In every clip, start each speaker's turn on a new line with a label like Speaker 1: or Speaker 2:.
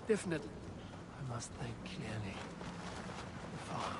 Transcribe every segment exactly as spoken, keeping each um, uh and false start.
Speaker 1: Definitely. I must think clearly. The fog.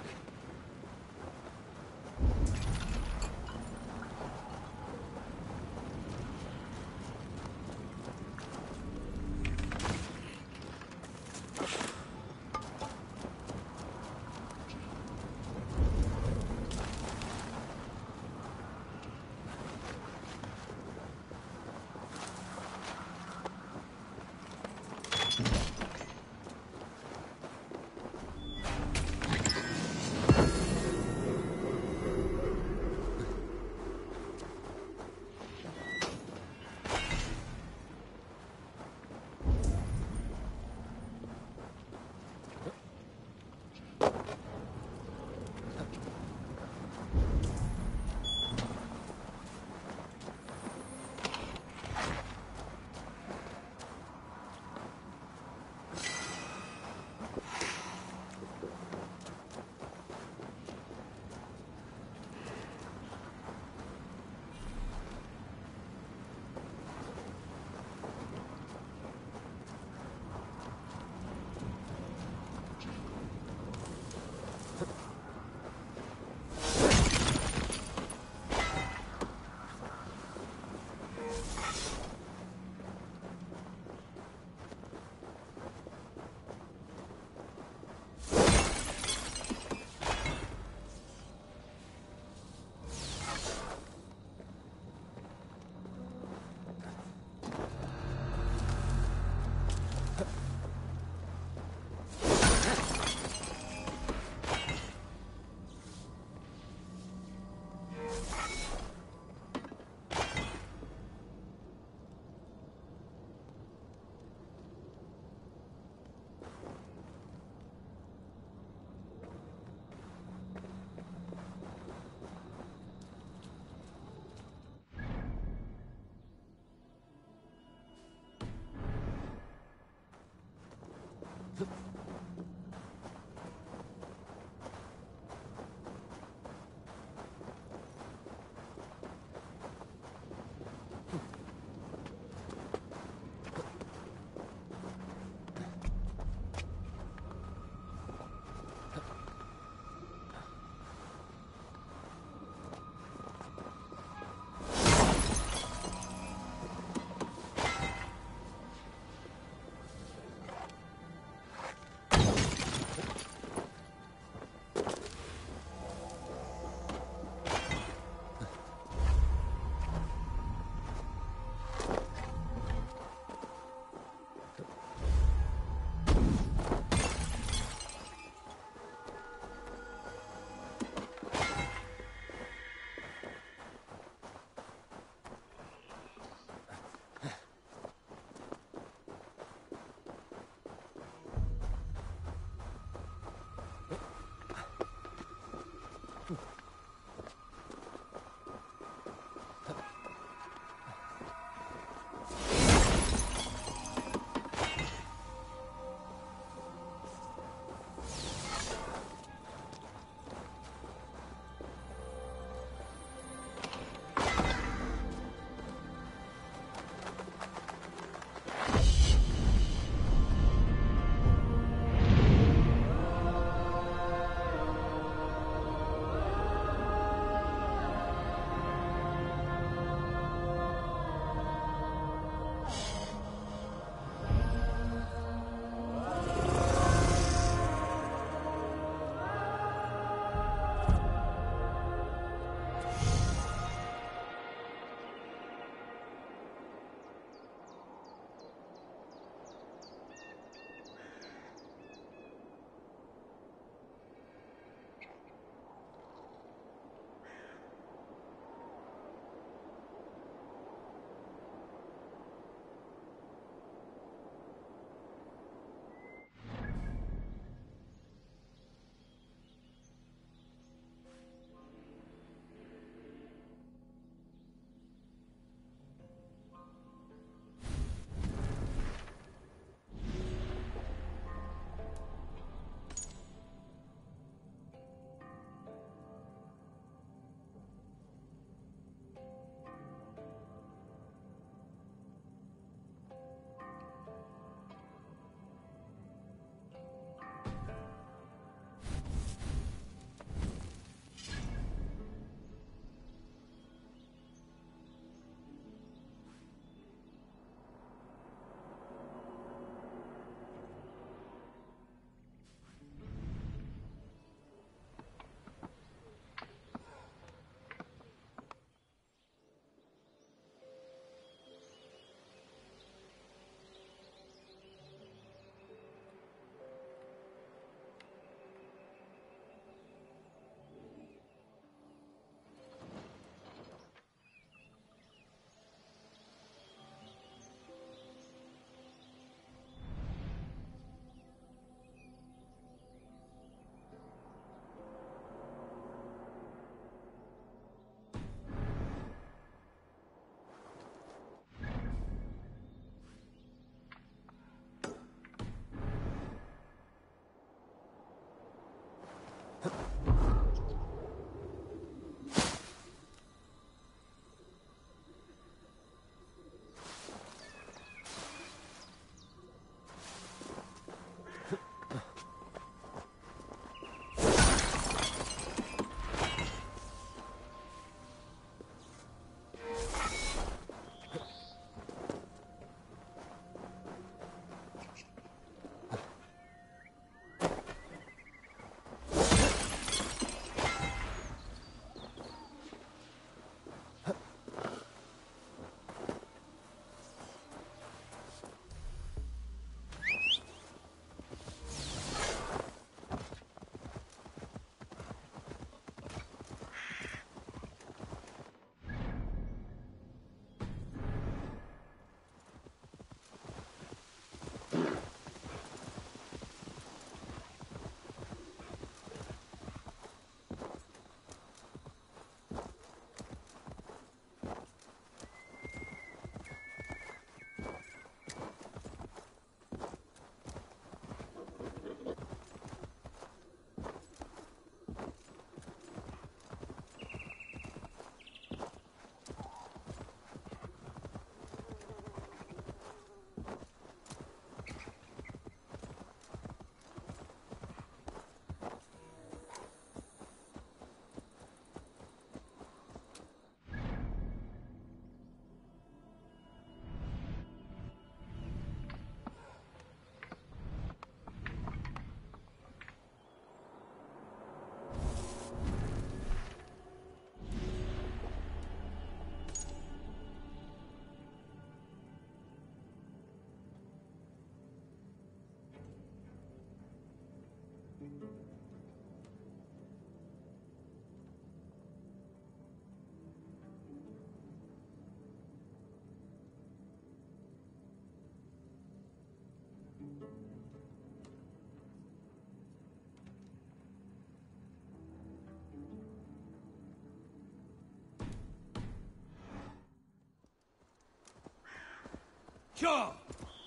Speaker 1: Sure!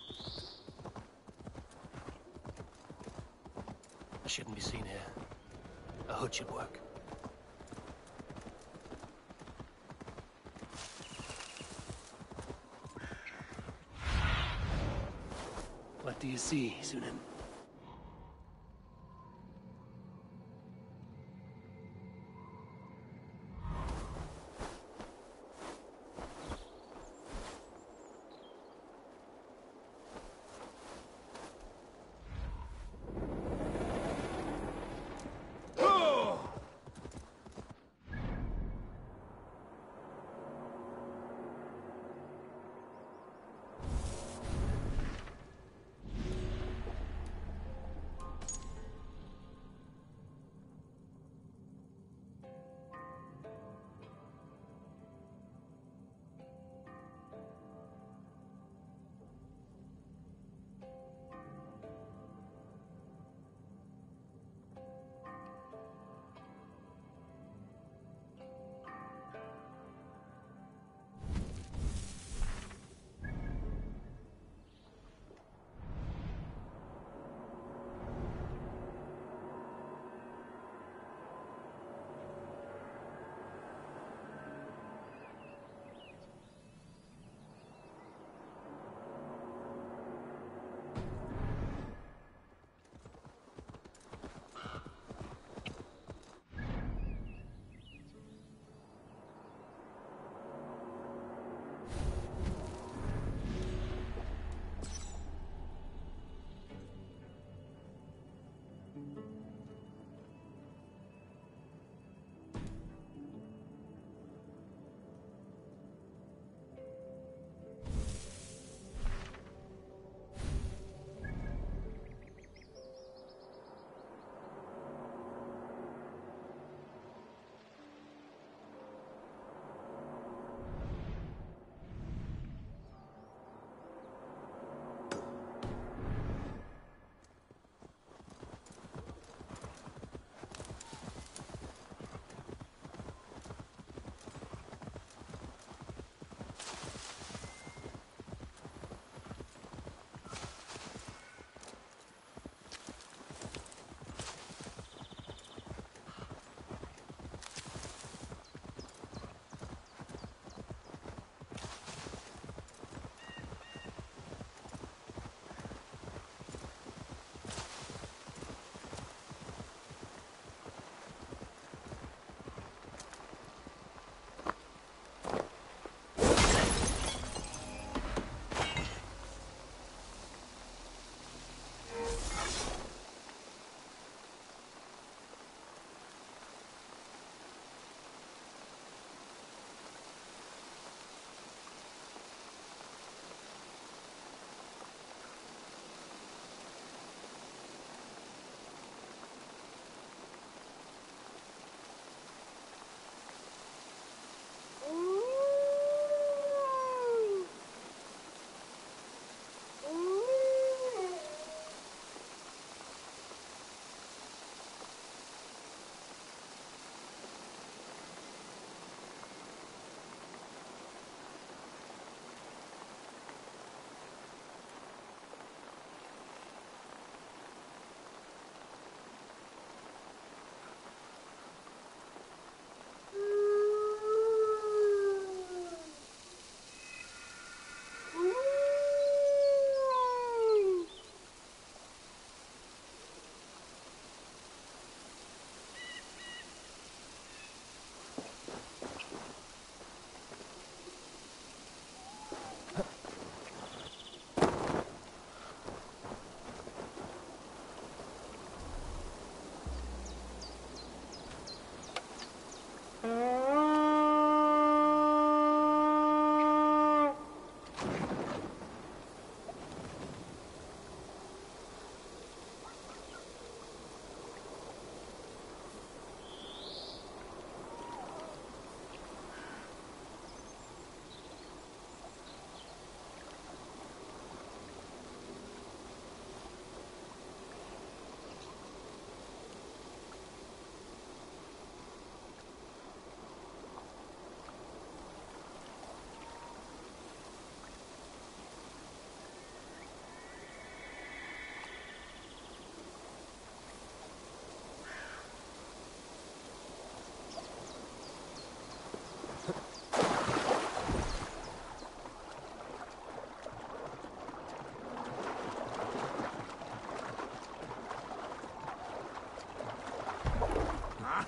Speaker 1: I shouldn't be seen here. A hood should work. What do you see, Sunan?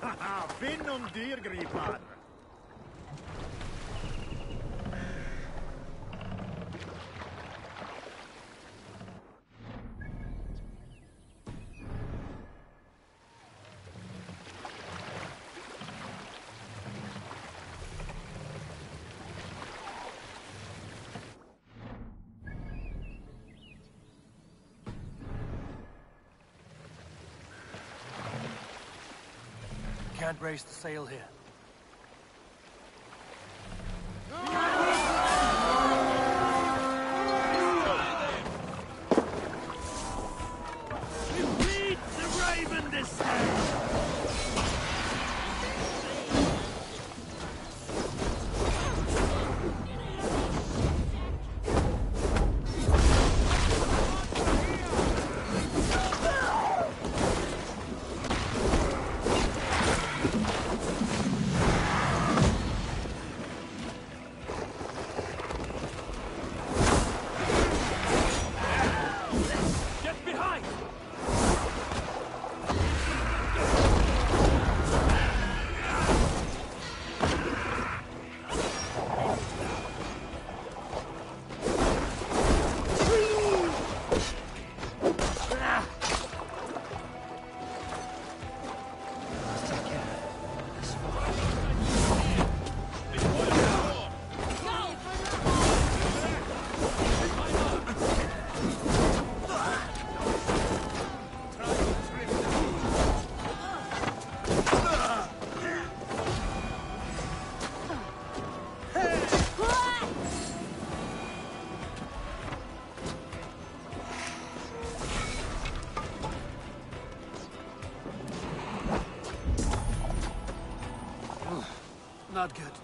Speaker 2: Finn om dyrgripar!
Speaker 1: Can't raise the sail here.
Speaker 2: Beat the raven this time!
Speaker 1: Not good.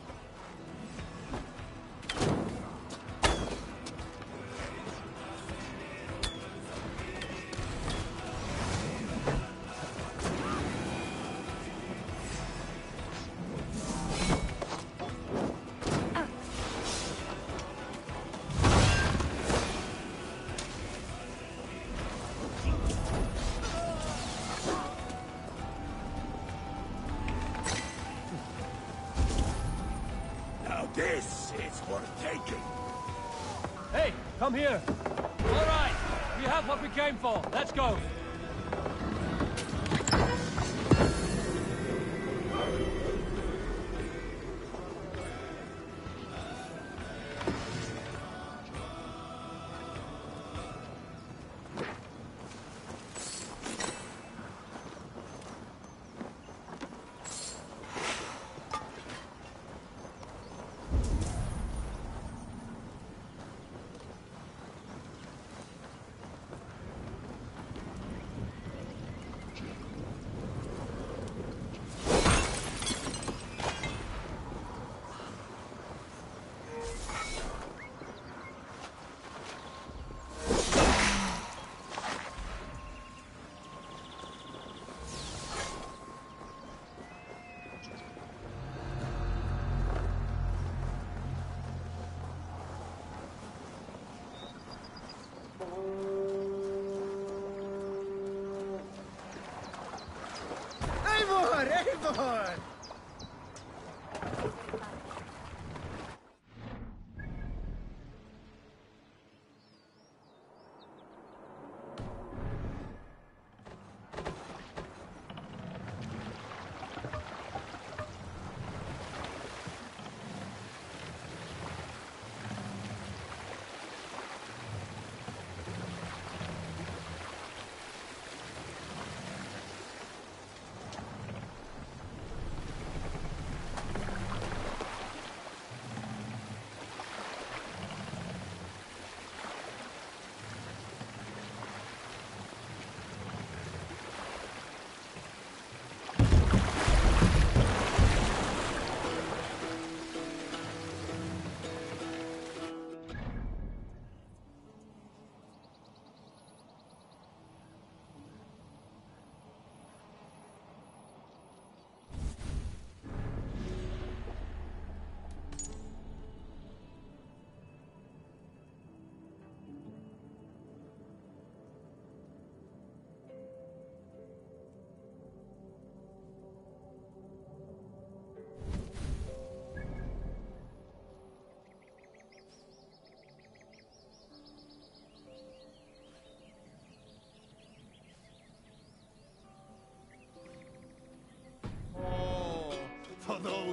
Speaker 2: This is worth taking.
Speaker 3: Hey, come here. All right, we have what we came for. Let's go.
Speaker 2: Eivor! Eivor!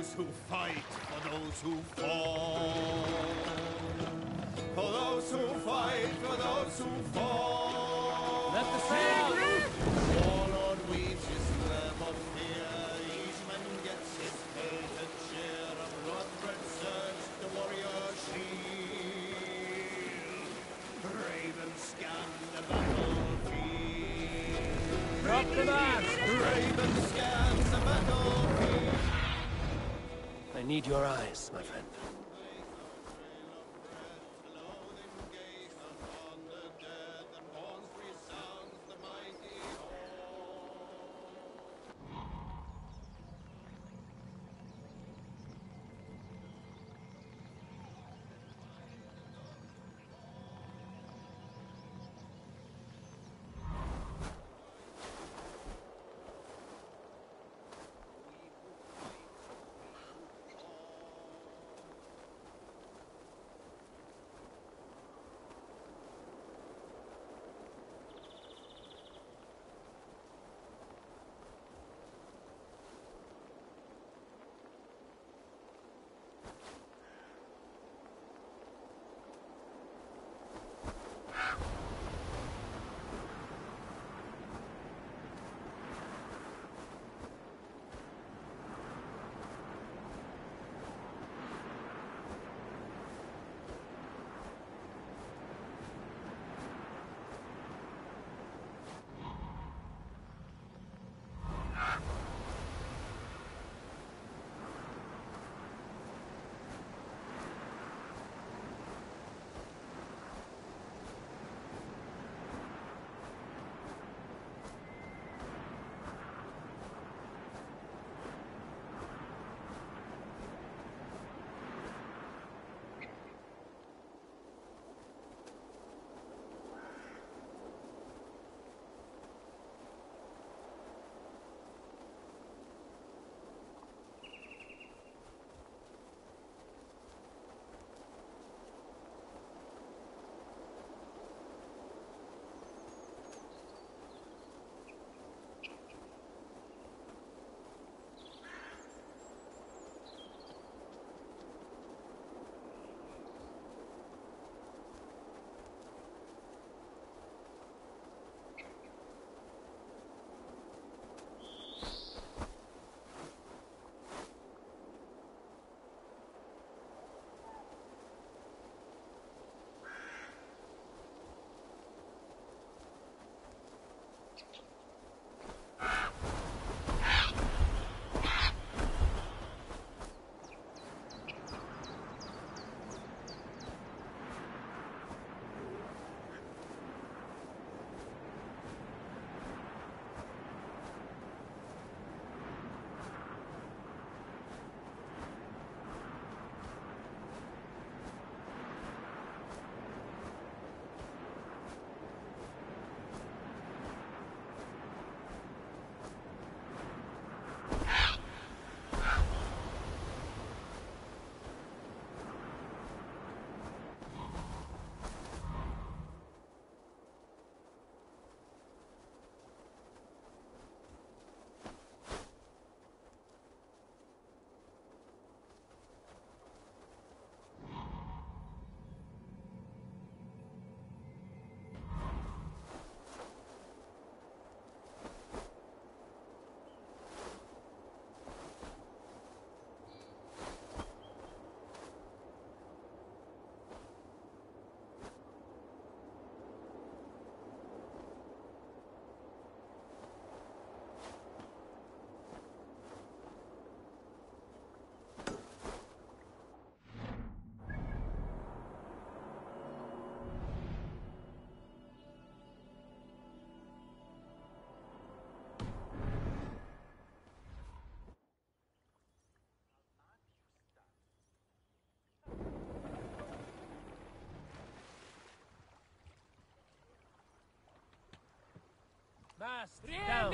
Speaker 2: those who fight, for those who fall. For those who fight, for those who fall.
Speaker 3: Let the sail!
Speaker 2: Warlord weaves his web of fear. Each man gets his fated share of blood-red surge, the warrior shield. Ravens scan the battlefield.
Speaker 3: Drop the mast!
Speaker 2: Ravens scan the battlefield.
Speaker 1: I need your eyes, my friend.
Speaker 3: Mast down.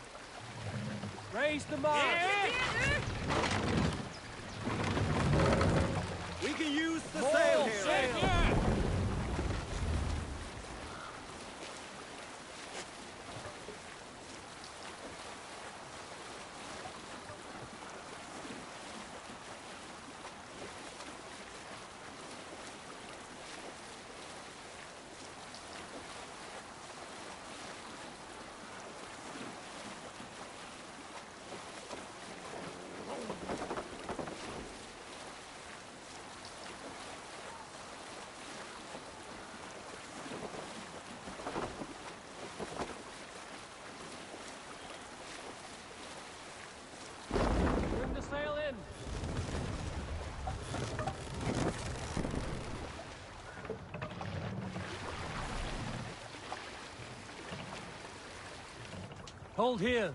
Speaker 3: Raise the mast.
Speaker 2: We can use the
Speaker 3: More
Speaker 2: sail here.
Speaker 3: sail.
Speaker 2: Yeah.
Speaker 3: Bring the sail in. Hold here.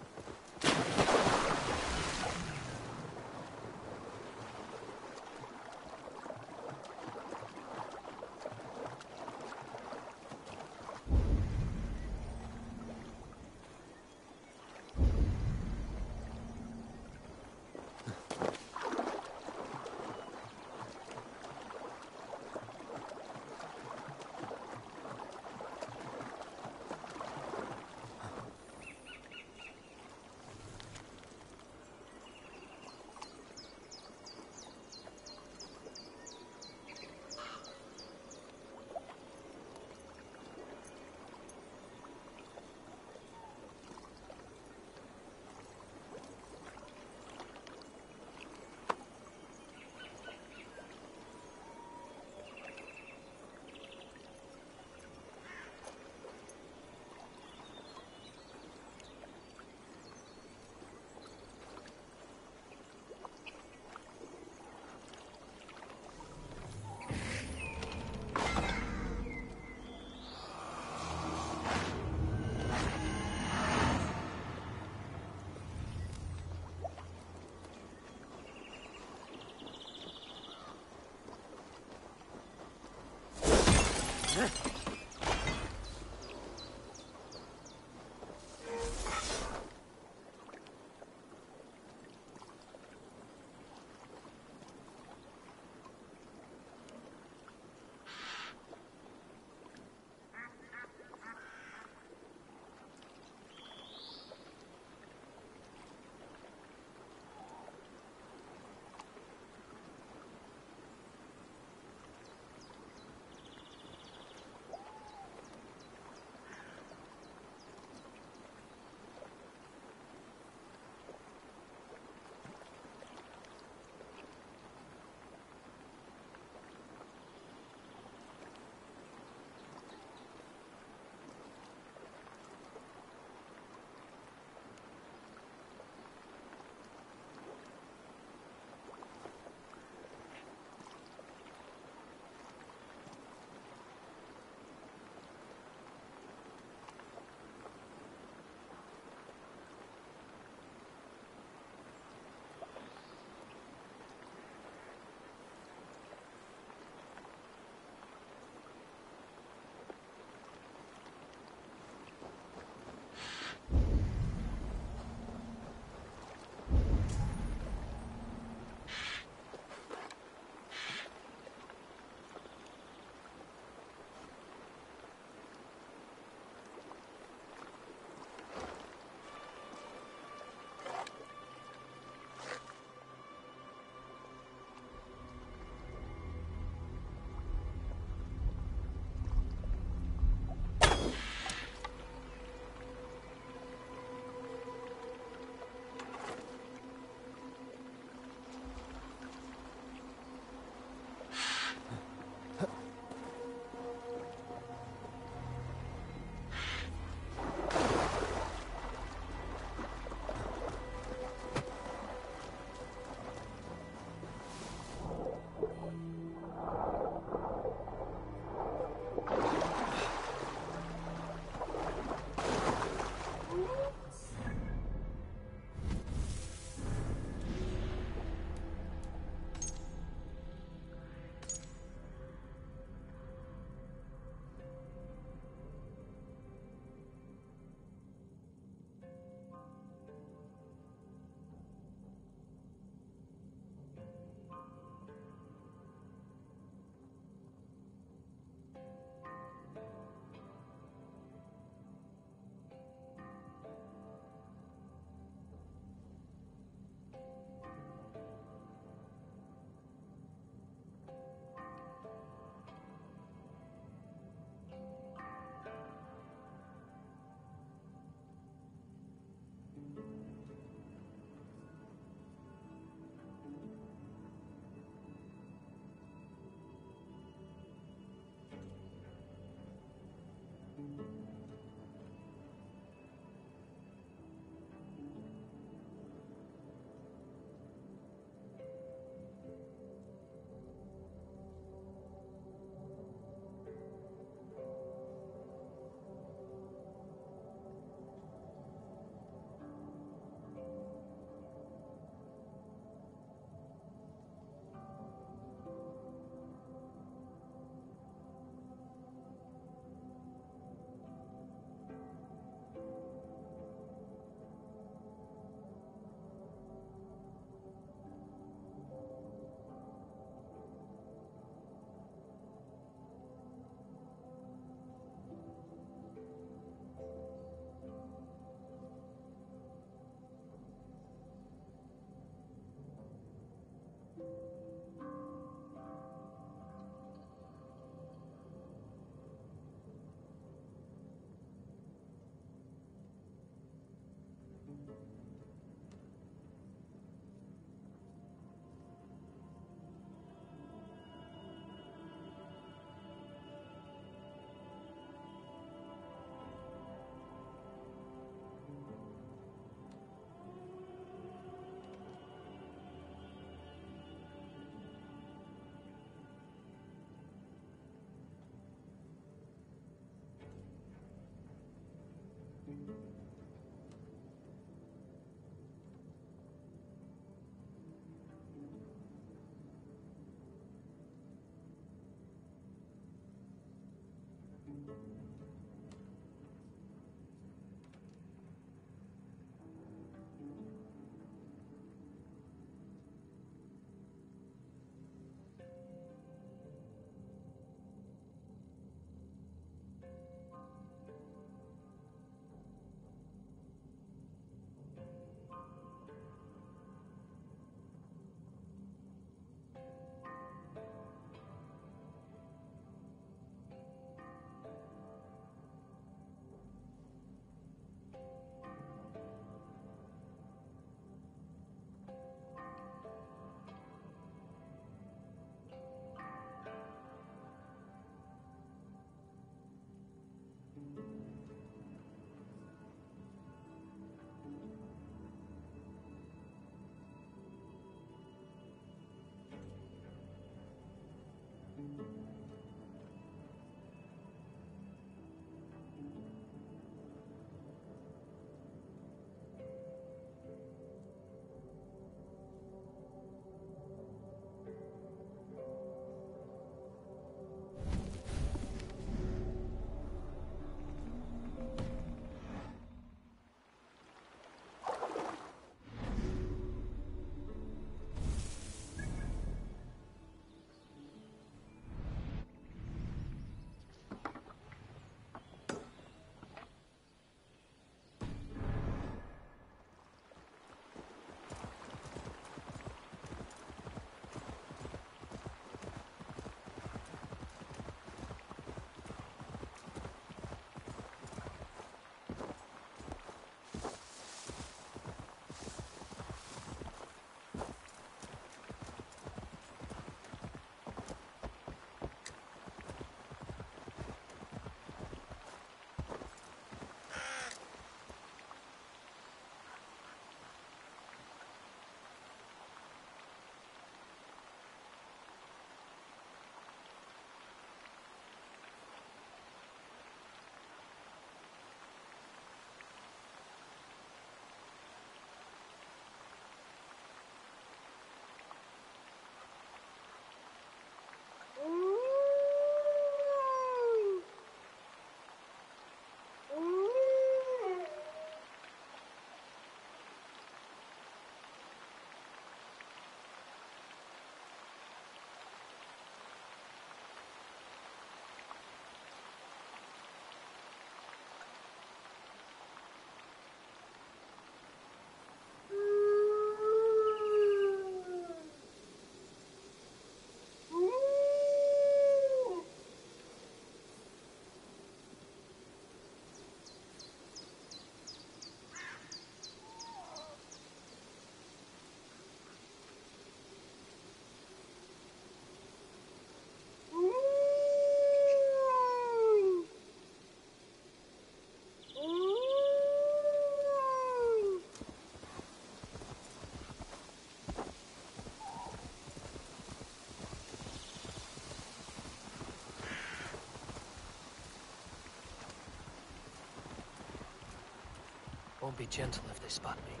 Speaker 1: Won't be gentle if they spot me.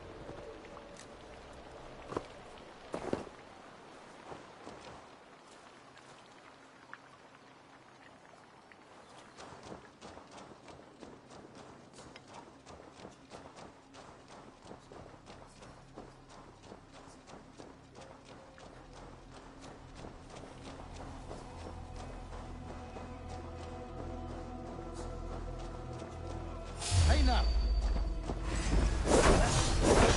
Speaker 2: Hey now!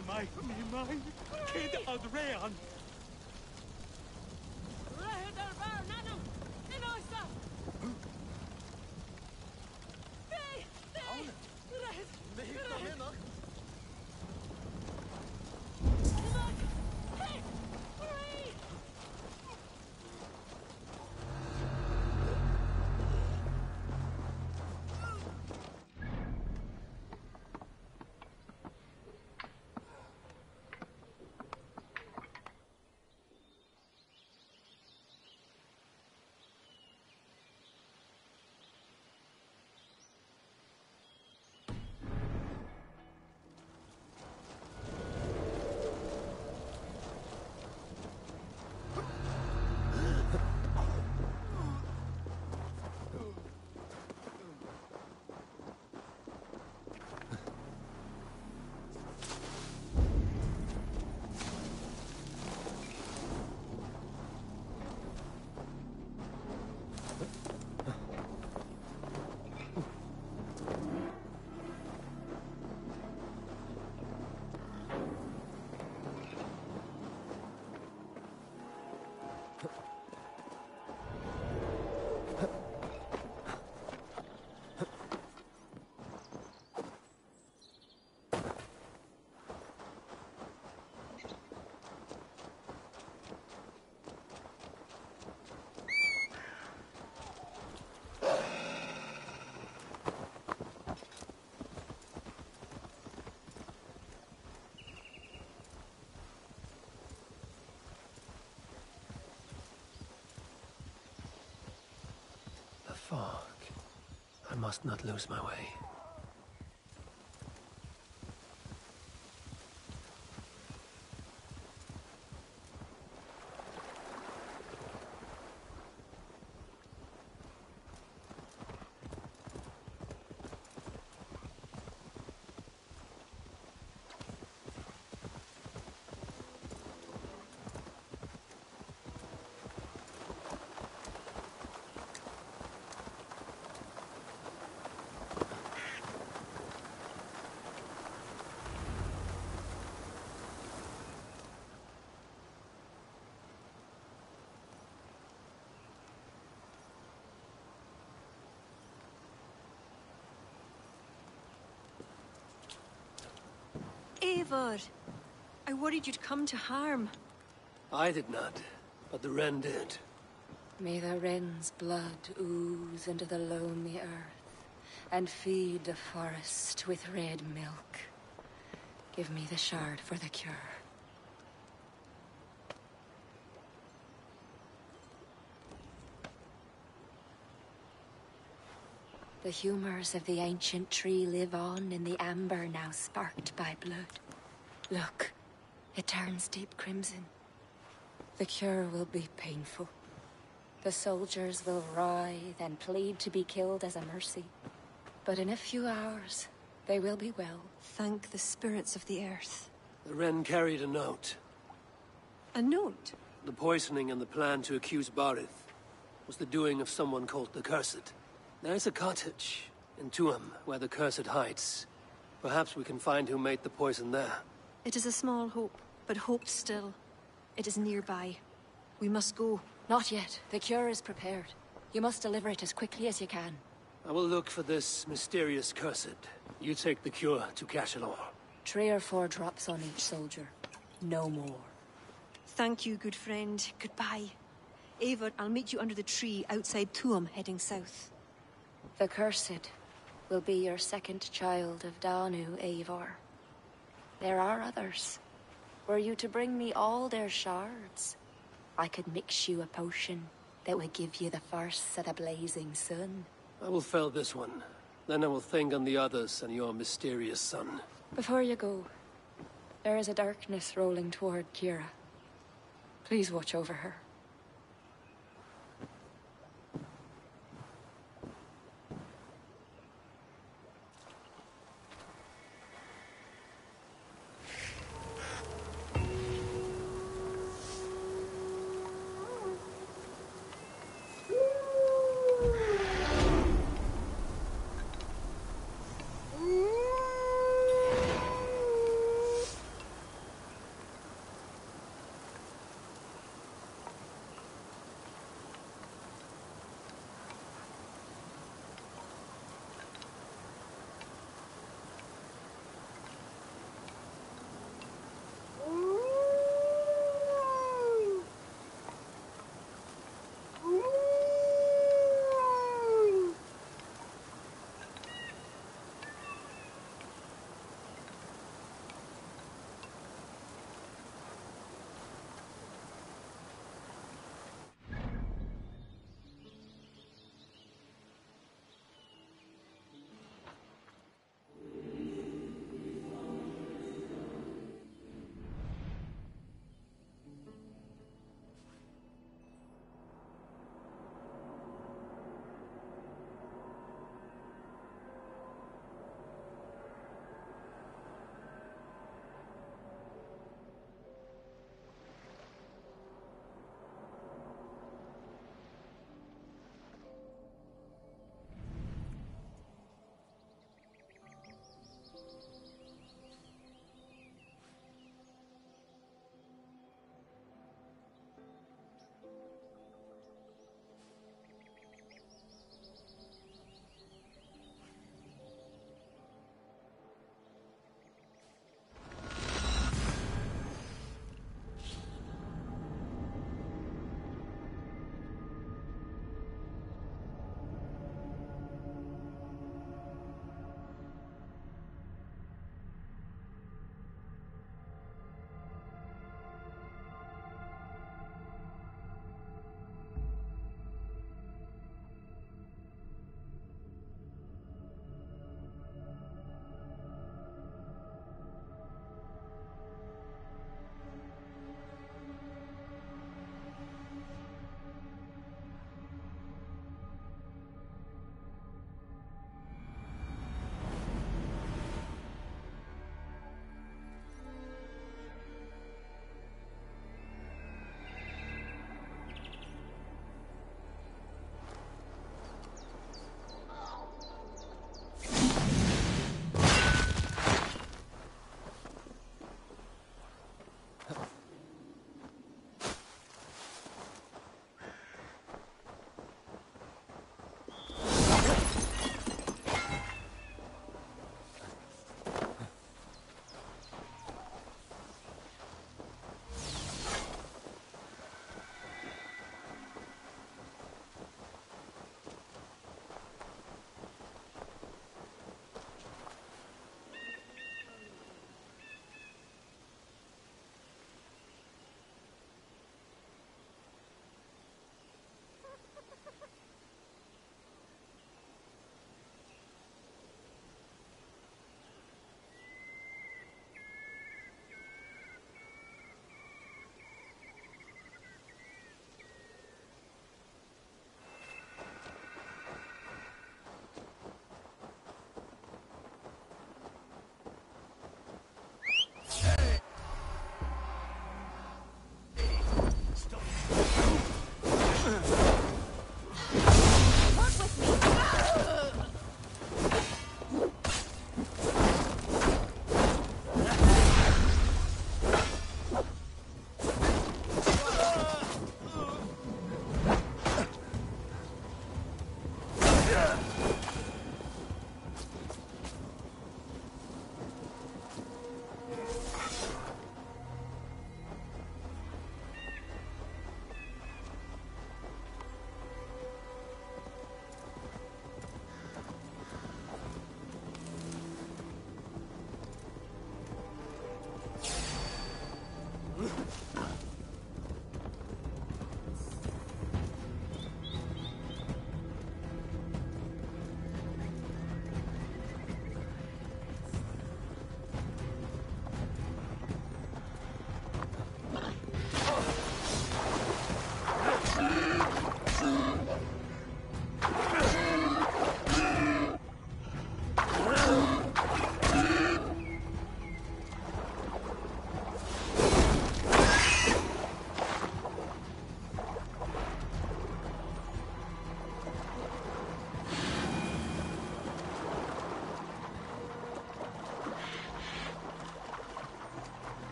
Speaker 4: mai, mi mai, kid Adrian.
Speaker 1: The fog. I must not lose my way.
Speaker 5: Eivor, I worried you'd come to harm.
Speaker 1: I did not, but the Wren did.
Speaker 6: May the Wren's blood ooze into the lonely earth and feed the forest with red milk. Give me the shard for the cure. The humors of the ancient tree live on in the amber now sparked by blood. Look, it turns deep crimson. The cure will be painful. The soldiers will writhe and plead to be killed as a mercy. But in a few hours, they will be well.
Speaker 5: Thank the spirits of the earth.
Speaker 1: The Wren carried a note.
Speaker 5: A note?
Speaker 1: The poisoning and the plan to accuse Barith was the doing of someone called the Cursed. There is a cottage in Tuam where the Cursed hides. Perhaps we can find who made the poison there.
Speaker 5: It is a small hope, but hope still. It is nearby. We must go.
Speaker 6: Not yet. The cure is prepared. You must deliver it as quickly as you can.
Speaker 1: I will look for this mysterious Cursed. You take the cure to Cachalor.
Speaker 6: Three or four drops on each soldier. No more.
Speaker 5: Thank you, good friend. Goodbye. Eivor, I'll meet you under the tree outside Tuam, heading south.
Speaker 6: The Cursed will be your second child of Danu, Eivor. There are others. Were you to bring me all their shards, I could mix you a potion that would give you the force of the blazing sun.
Speaker 1: I will fell this one. Then I will think on the others and your mysterious son.
Speaker 6: Before you go, there is a darkness rolling toward Kira. Please watch over her.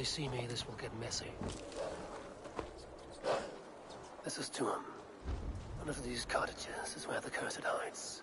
Speaker 1: they see me, this will get messy. This is Tuam. One of these cottages is where the Cursed hides.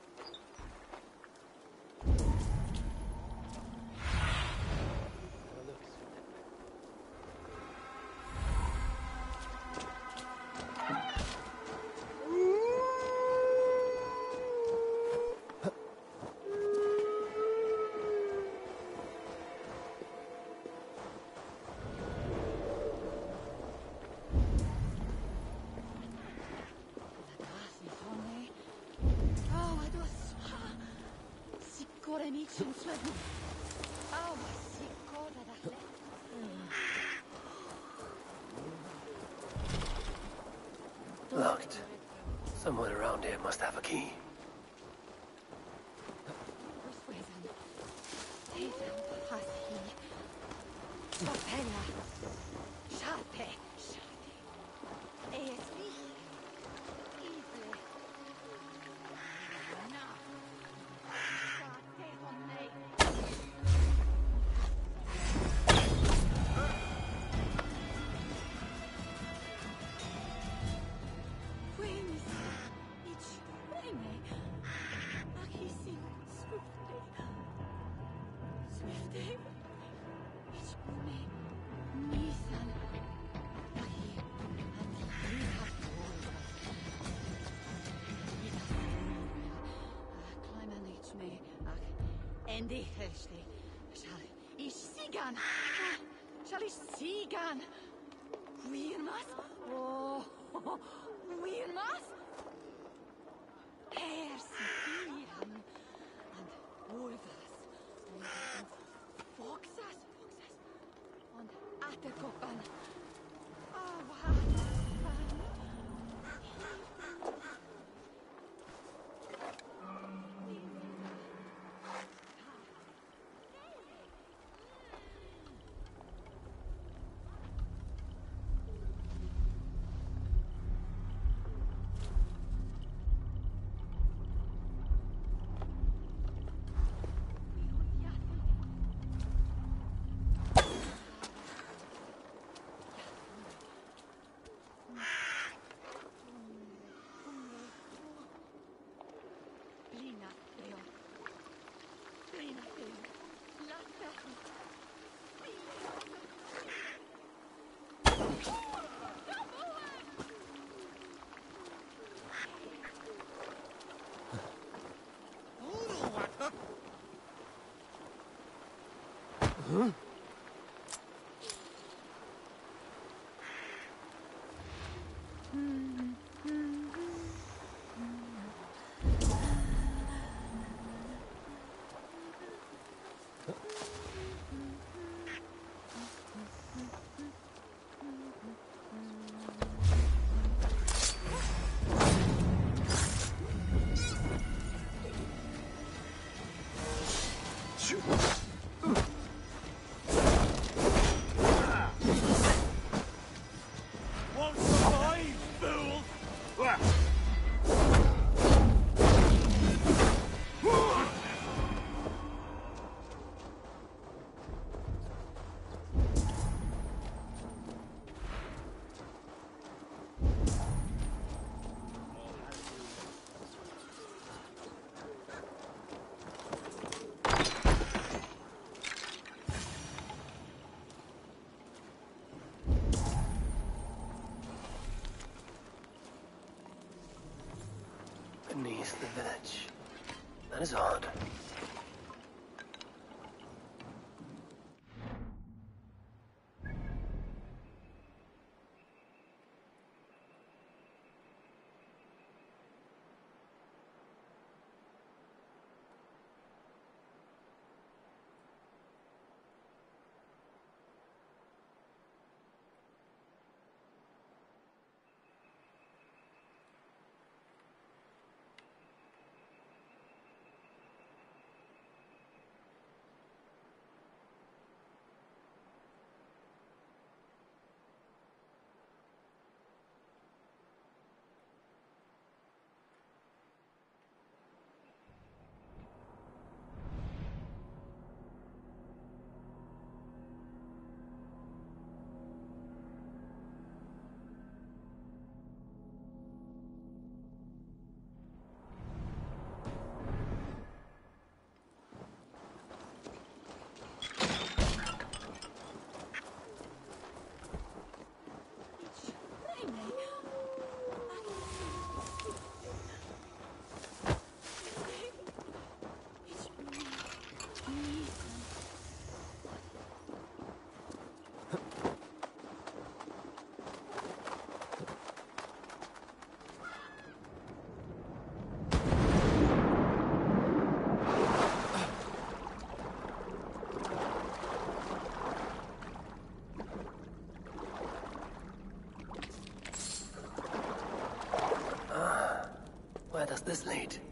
Speaker 1: Locked. Someone around here must have a key.
Speaker 7: Endi Heshti. Shall ich sigan? Shall ich sigan? Wirmas? Oh, Wirmas? Persian and Wolvas and Foxas, Foxas and Atakopan. Oh, wow.
Speaker 1: Huh?
Speaker 4: Won't survive, fool!
Speaker 1: Beneath the village. That is odd. this late?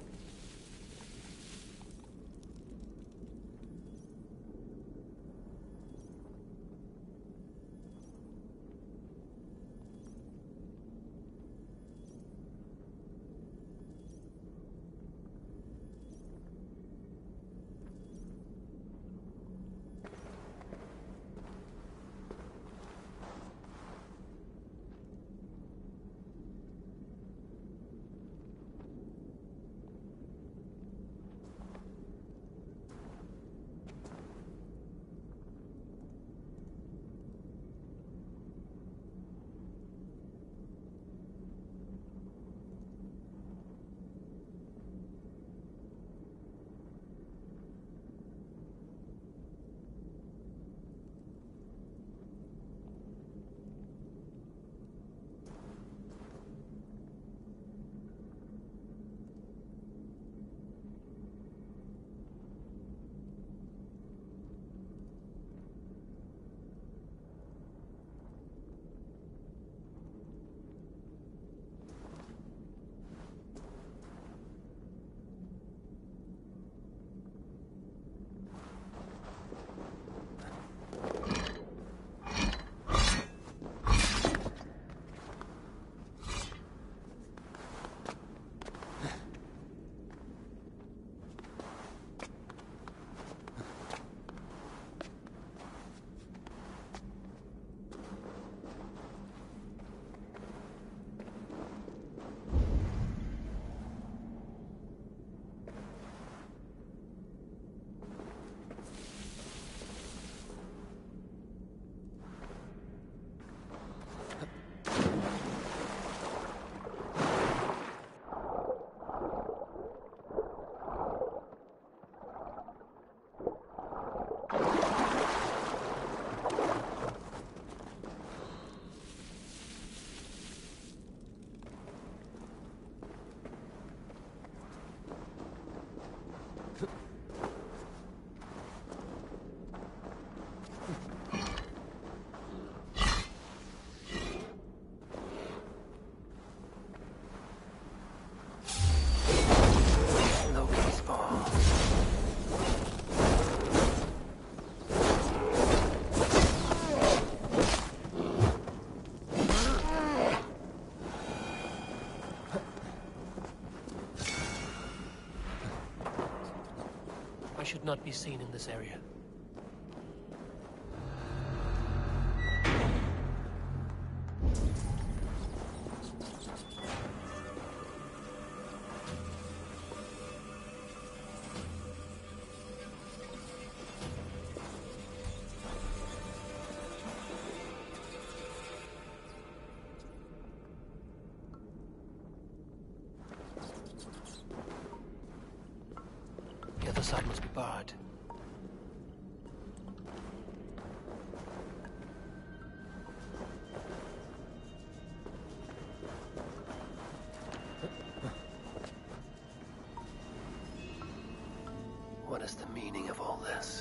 Speaker 1: Should not be seen in this area. The other side must be barred. What is the meaning of all this?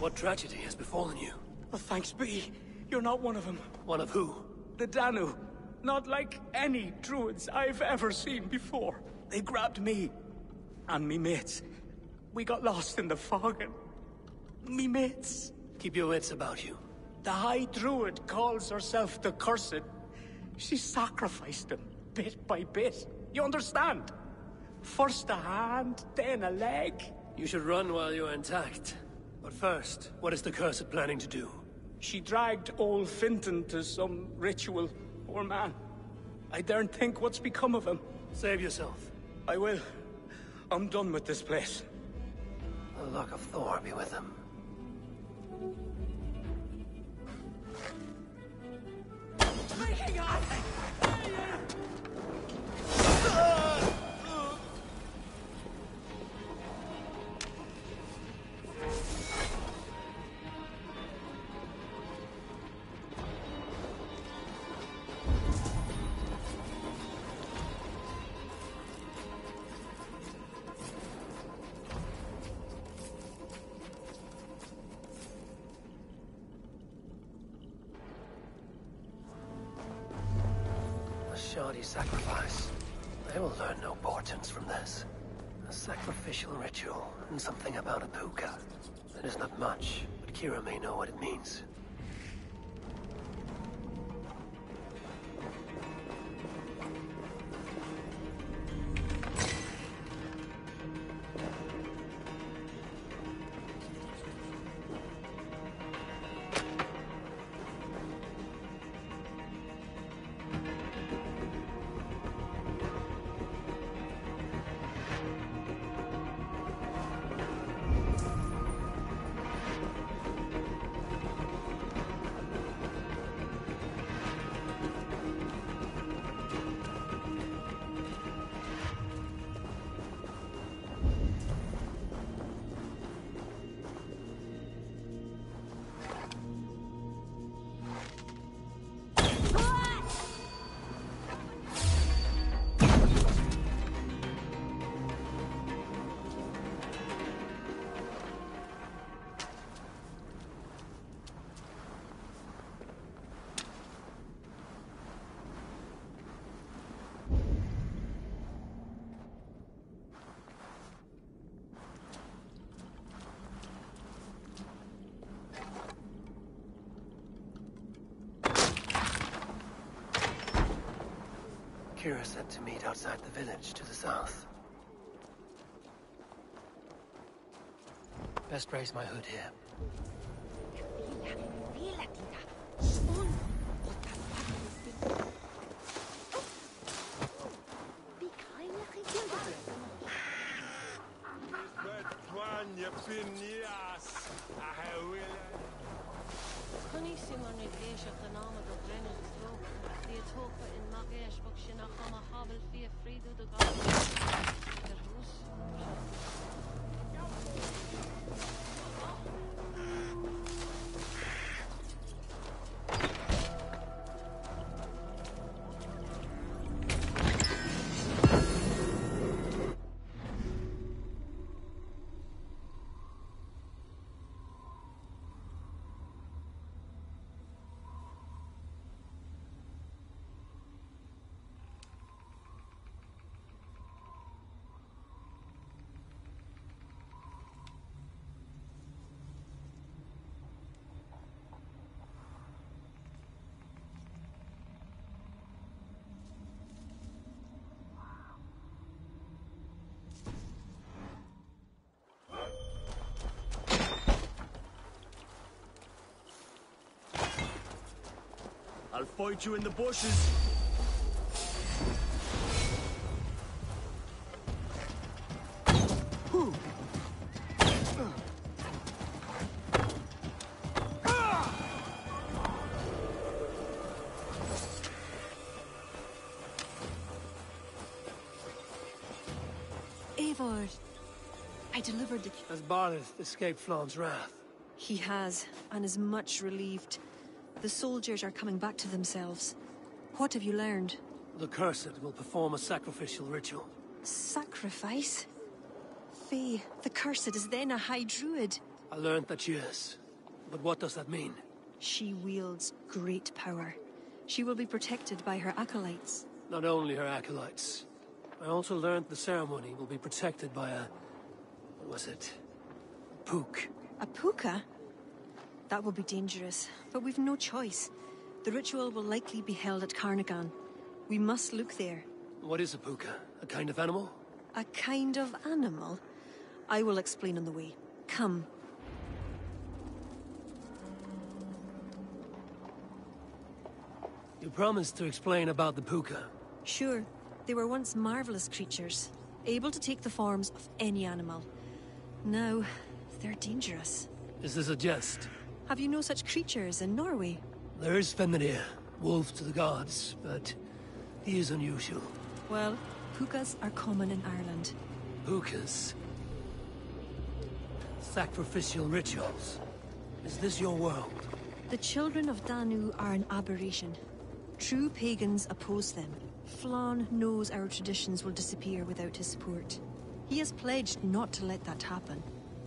Speaker 1: What tragedy has befallen you?
Speaker 8: Oh, thanks be. You're not one of them.
Speaker 1: One of who?
Speaker 8: The Danu. Not like any druids I've ever seen before. They grabbed me. And me mates. We got lost in the fog and... me mates.
Speaker 1: Keep your wits about you.
Speaker 8: The High Druid calls herself the Cursed. She sacrificed them, bit by bit. You understand? First a hand, then a leg.
Speaker 1: You should run while you're intact. But first, what is the Cursed planning to do?
Speaker 8: She dragged old Finton to some ritual. Poor man. I daren't think what's become of him.
Speaker 1: Save yourself.
Speaker 8: I will. I'm done with this place.
Speaker 1: The luck of Thor be with him.
Speaker 8: Making up!
Speaker 1: Shoddy sacrifice. They will learn no portents from this. A sacrificial ritual, and something about a puka. That is not much, but Kira may know what it means. Kira said to meet outside the village to the south. Best raise my hood here.
Speaker 4: I'll fight you in the bushes.
Speaker 5: Eivor, I delivered the...
Speaker 1: Has Barith escaped Flaun's wrath?
Speaker 5: He has, and is much relieved. The soldiers are coming back to themselves. What have you learned?
Speaker 1: The Cursed will perform a sacrificial ritual.
Speaker 5: Sacrifice? Faye, the Cursed is then a High Druid.
Speaker 1: I learned that she is. But what does that mean?
Speaker 5: She wields great power. She will be protected by her acolytes.
Speaker 1: Not only her acolytes. I also learned the ceremony will be protected by a... what was it? A Pook.
Speaker 5: A puka? That will be dangerous, but we've no choice. The ritual will likely be held at Carnagan. We must look there.
Speaker 1: What is a puka? A kind of animal?
Speaker 5: A kind of animal? I will explain on the way. Come.
Speaker 1: You promised to explain about the puka.
Speaker 5: Sure. They were once marvelous creatures, able to take the forms of any animal. Now, they're dangerous.
Speaker 1: Is this a jest?
Speaker 5: Have you no such creatures in Norway?
Speaker 1: There is Fenrir, wolf to the gods, but he is unusual.
Speaker 5: Well, pukas are common in Ireland.
Speaker 1: Pukas? Sacrificial rituals. Is this your world?
Speaker 5: The children of Danu are an aberration. True pagans oppose them. Flann knows our traditions will disappear without his support. He has pledged not to let that happen.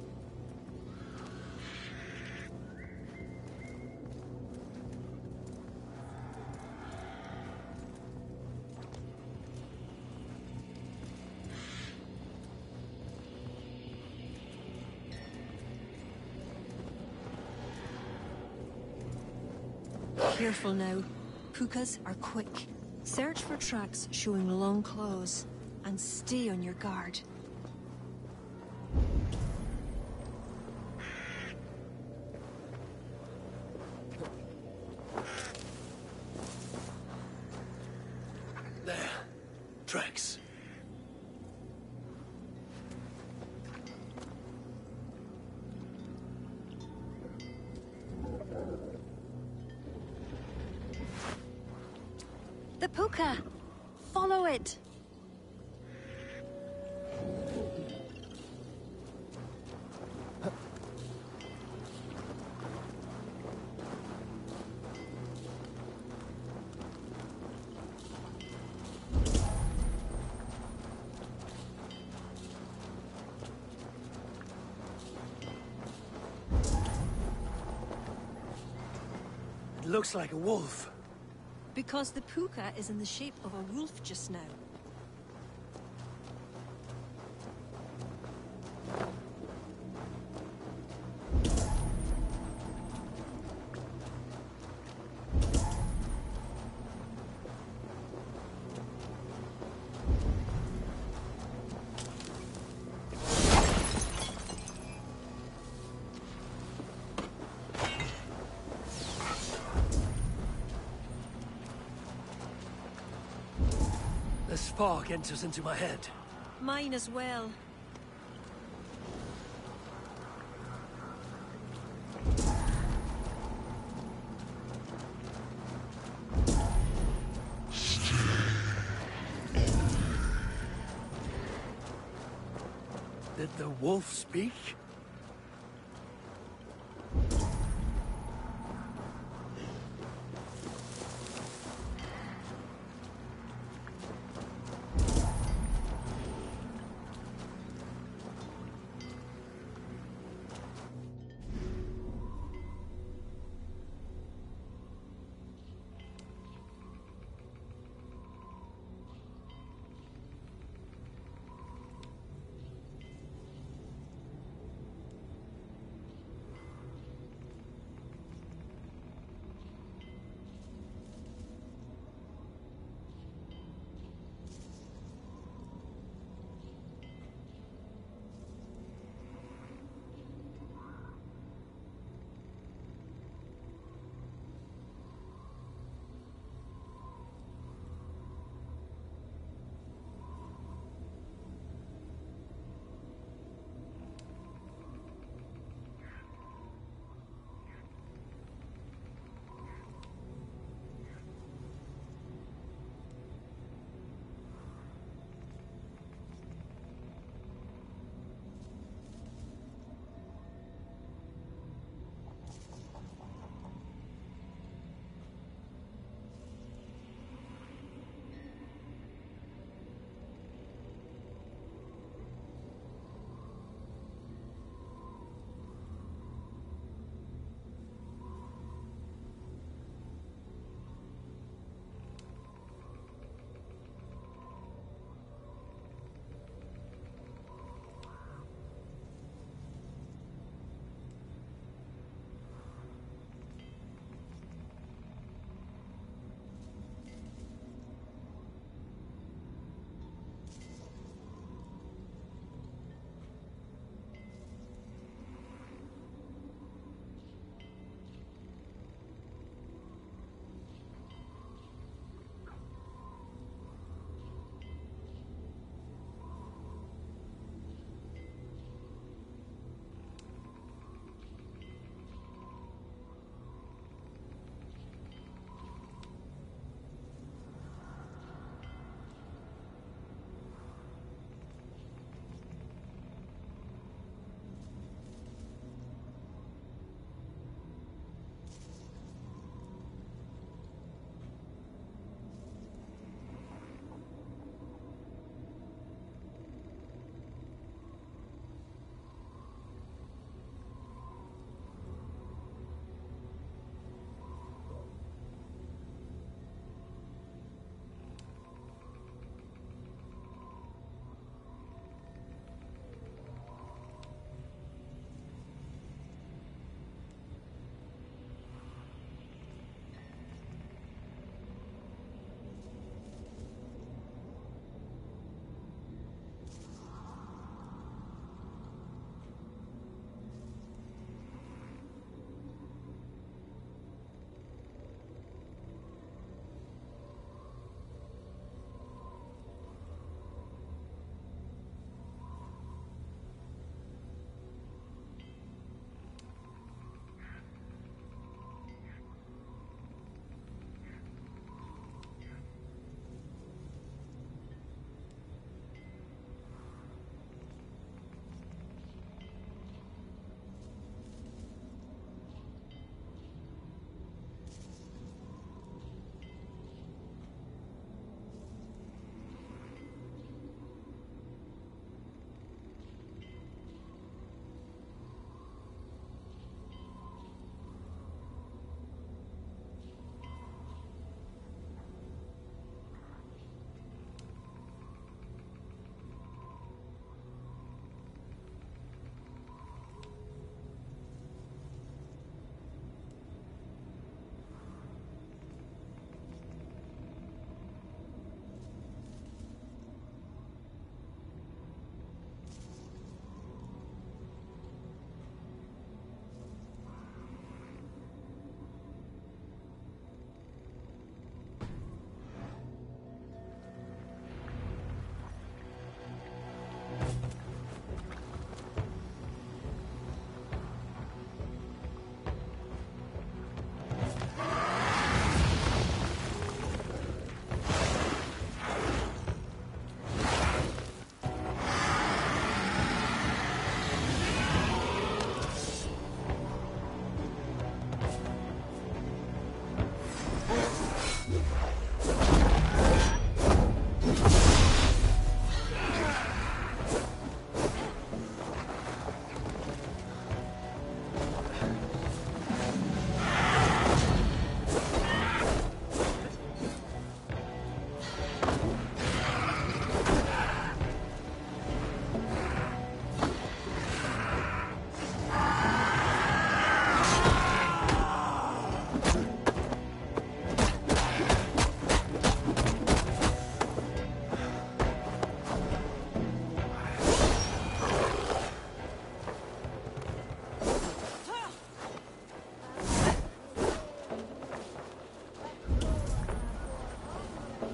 Speaker 5: Careful now. Pukas are quick. Search for tracks showing long claws, and stay on your guard.
Speaker 1: There. Tracks.
Speaker 5: The puka! Follow it!
Speaker 1: It looks like a wolf.
Speaker 5: Because the puka is in the shape of a wolf just now.
Speaker 1: This fog enters into my head.
Speaker 5: Mine as well.
Speaker 1: Did the wolf speak?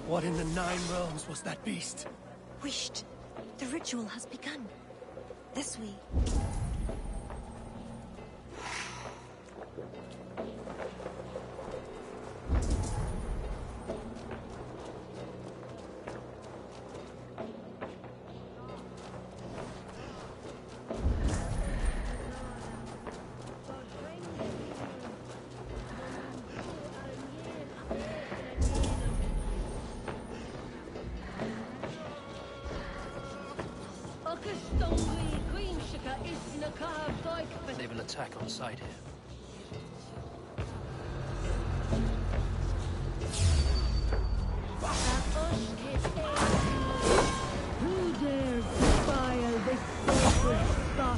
Speaker 1: What in the Nine Realms was that beast?
Speaker 5: Wished. The ritual has begun. This way.
Speaker 1: They've an attack on sight here.
Speaker 7: Who dares defile this sacred stuff?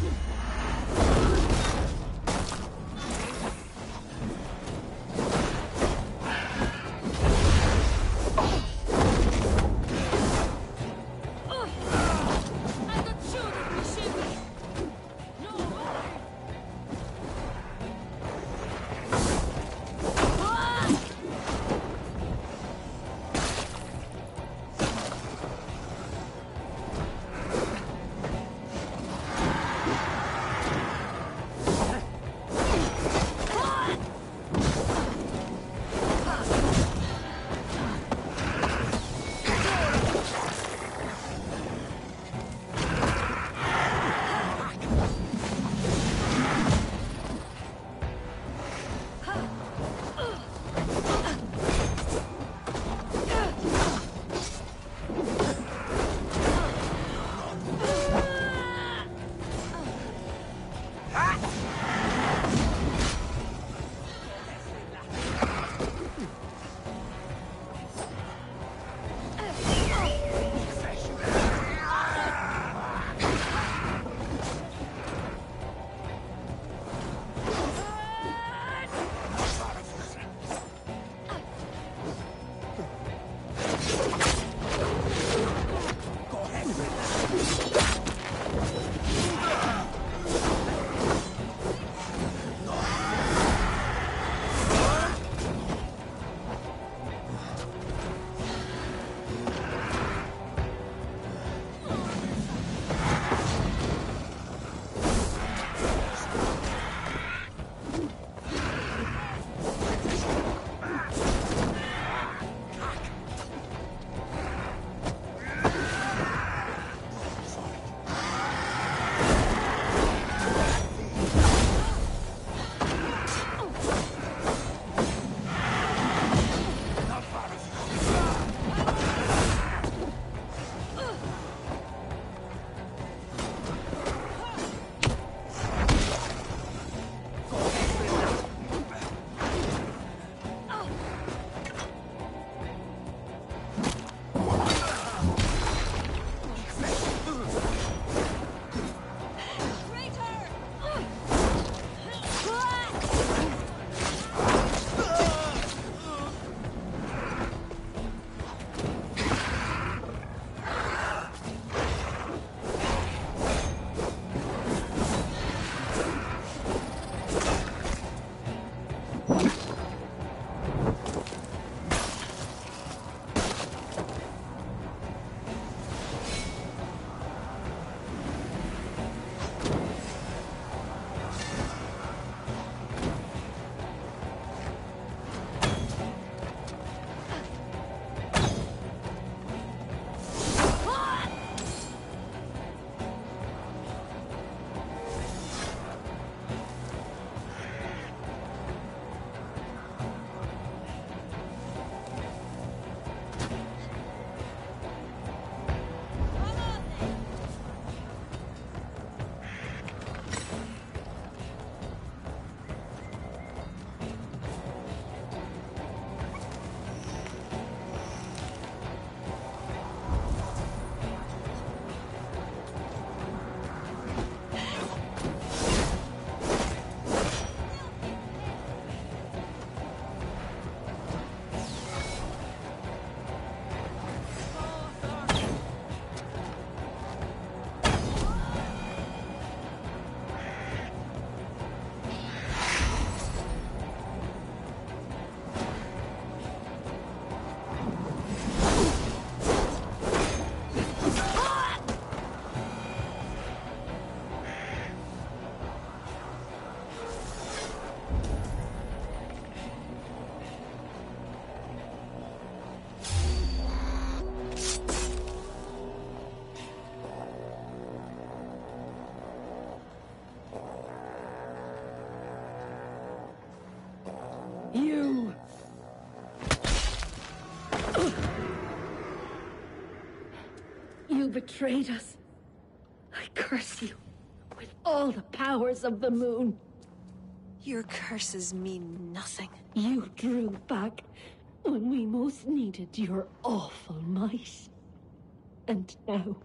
Speaker 7: You betrayed us. I curse you with all the powers of the moon.
Speaker 5: Your curses mean nothing.
Speaker 7: You drew back when we most needed your awful might. And now...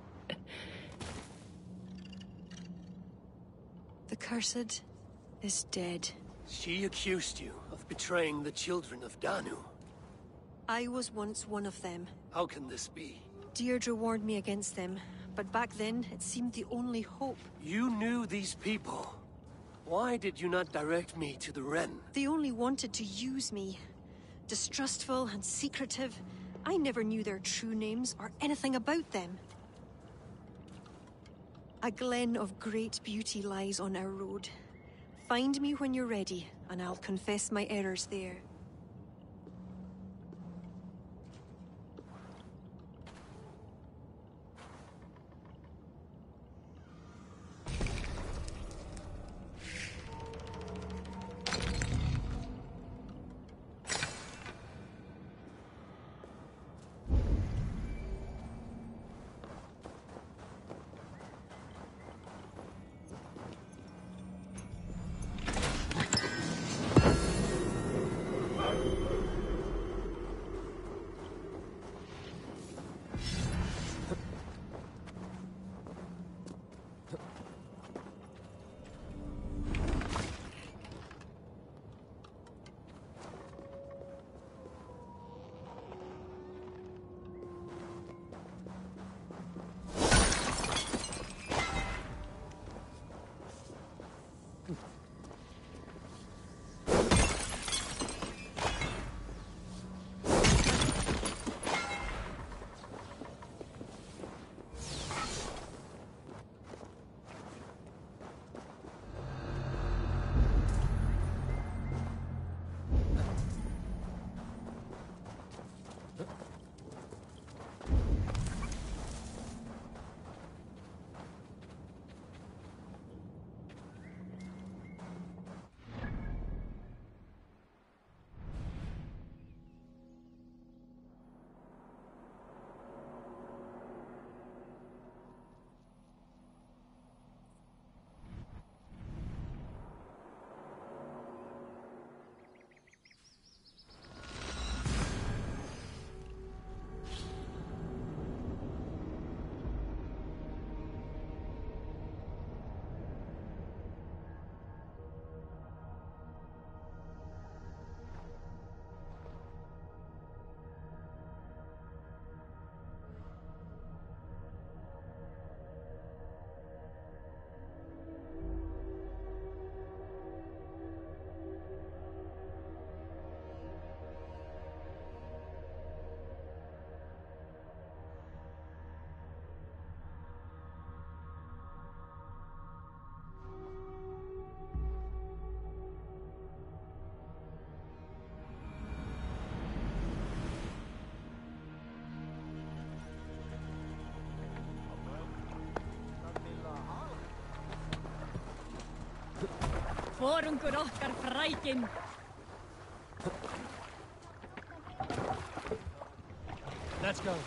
Speaker 5: The Cursed is dead.
Speaker 1: She accused you of betraying the children of Danu.
Speaker 5: I was once one of them.
Speaker 1: How can this be?
Speaker 5: Deirdre warned me against them, but back then it seemed the only hope.
Speaker 1: You knew these people. Why did you not direct me to the Wren?
Speaker 5: They only wanted to use me. Distrustful and secretive. I never knew their true names or anything about them. A glen of great beauty lies on our road. Find me when you're ready, and I'll confess my errors there.
Speaker 7: Forungur okkar frækin.
Speaker 3: Let's go.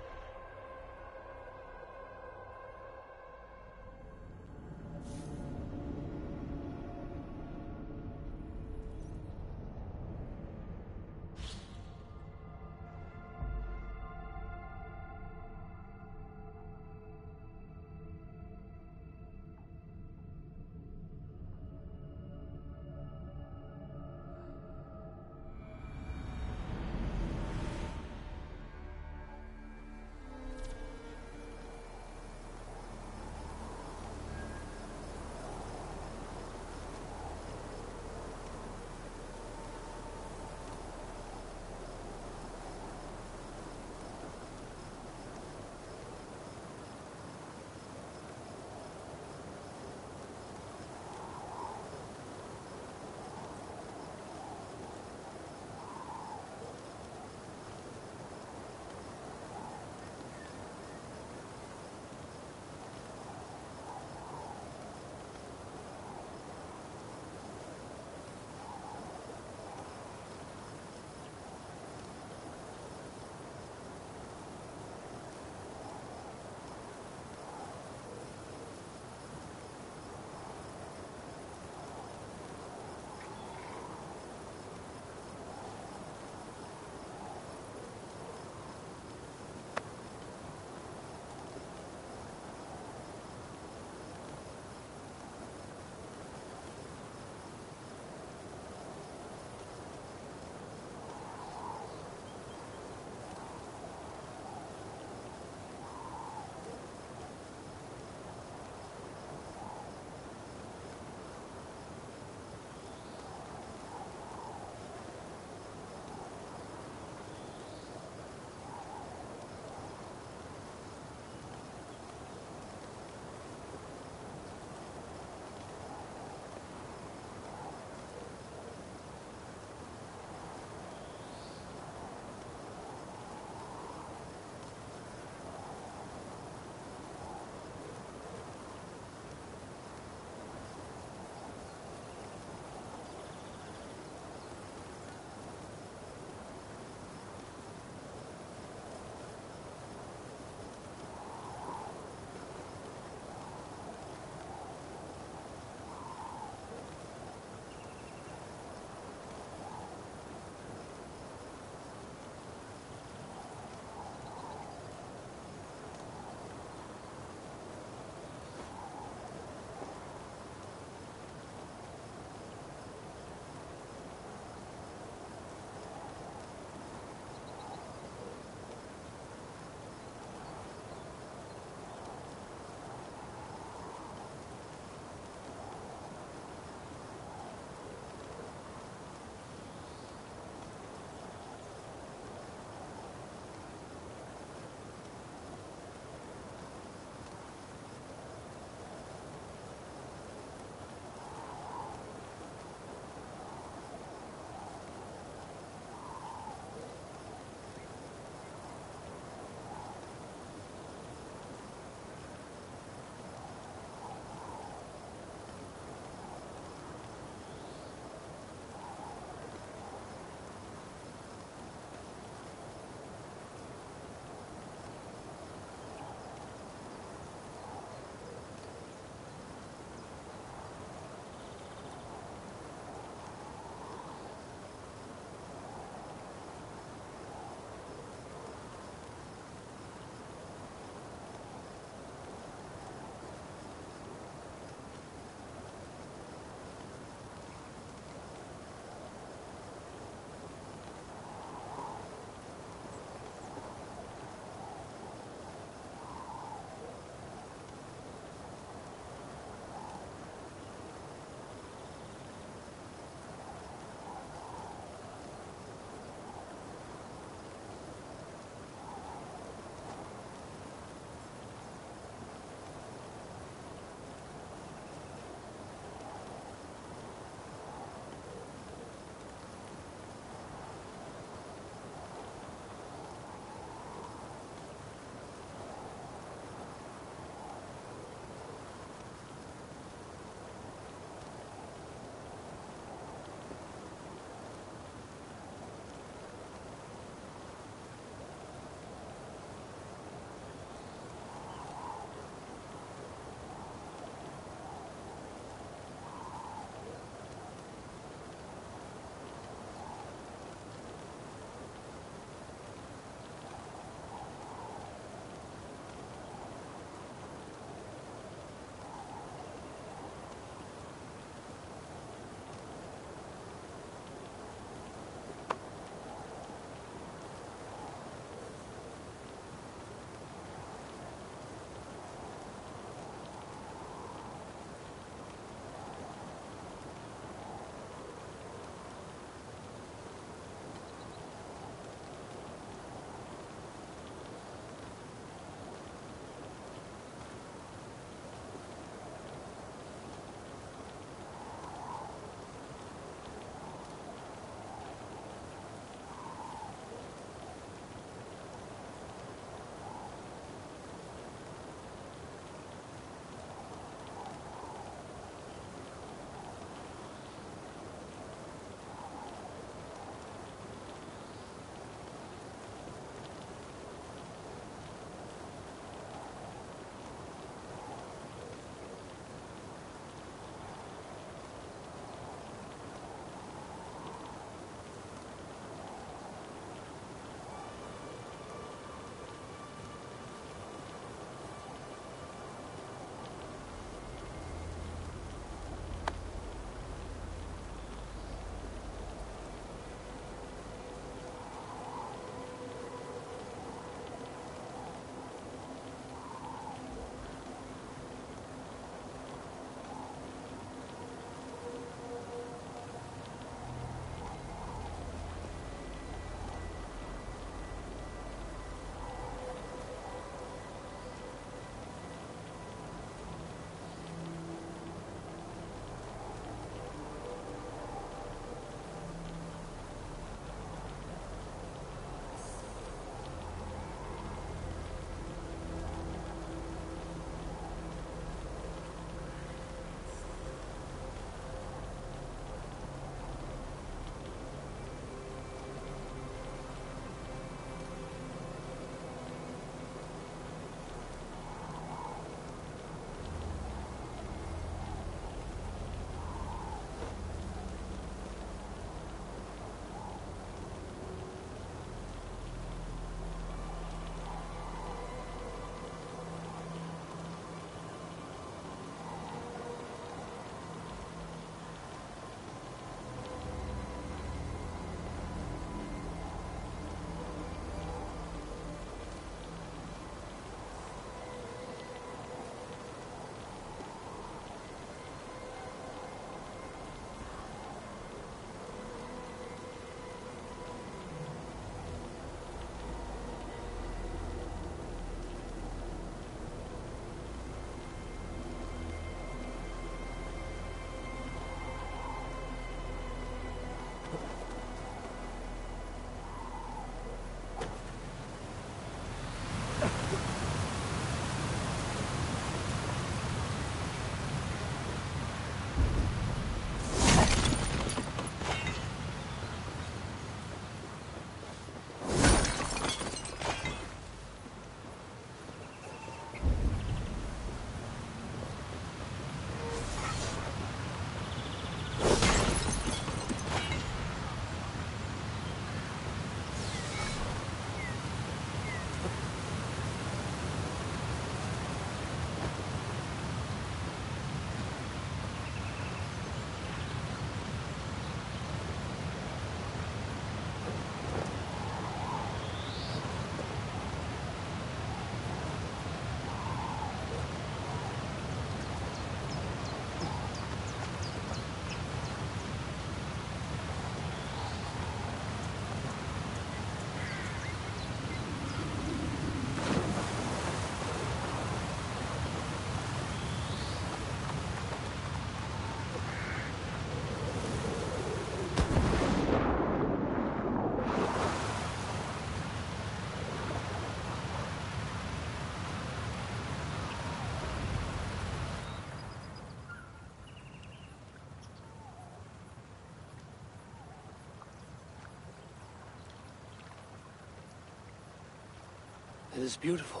Speaker 1: It is beautiful.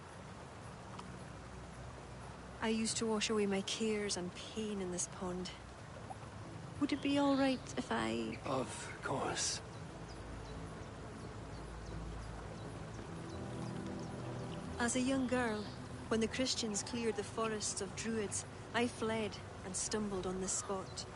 Speaker 5: I used to wash away my cares and pain in this pond. Would it be all right if I...
Speaker 1: Of course.
Speaker 5: As a young girl, when the Christians cleared the forests of druids, I fled and stumbled on this spot.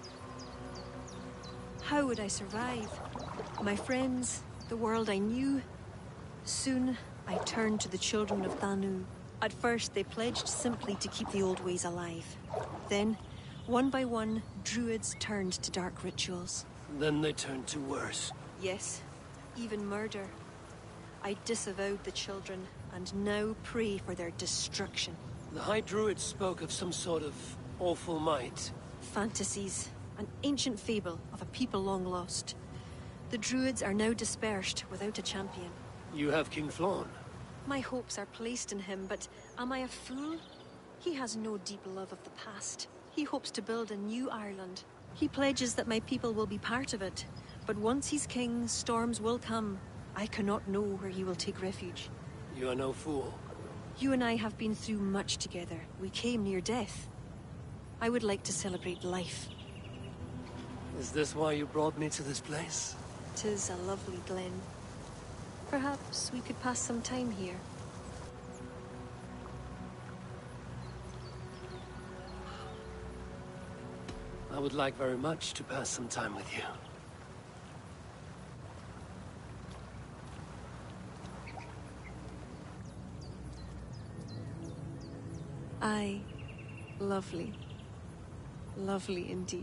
Speaker 5: How would I survive? My friends, the world I knew? Soon, I turned to the children of Danu. At first, they pledged simply to keep the old ways alive. Then, one by one, druids turned to dark rituals.
Speaker 1: Then they turned to worse.
Speaker 5: Yes, even murder. I disavowed the children, and now pray for their destruction.
Speaker 1: The High Druids spoke of some sort of awful might.
Speaker 5: Fantasies, an ancient fable of a people long lost. The druids are now dispersed without a champion.
Speaker 1: You have King Flann.
Speaker 5: My hopes are placed in him, but am I a fool? He has no deep love of the past. He hopes to build a new Ireland. He pledges that my people will be part of it. But once he's king, storms will come. I cannot know where he will take refuge.
Speaker 1: You are no fool.
Speaker 5: You and I have been through much together. We came near death. I would like to celebrate life.
Speaker 1: Is this why you brought me to this place?
Speaker 5: 'Tis a lovely glen. Perhaps we could pass some time here.
Speaker 1: I would like very much to pass some time with you.
Speaker 5: Aye. Lovely. Lovely indeed.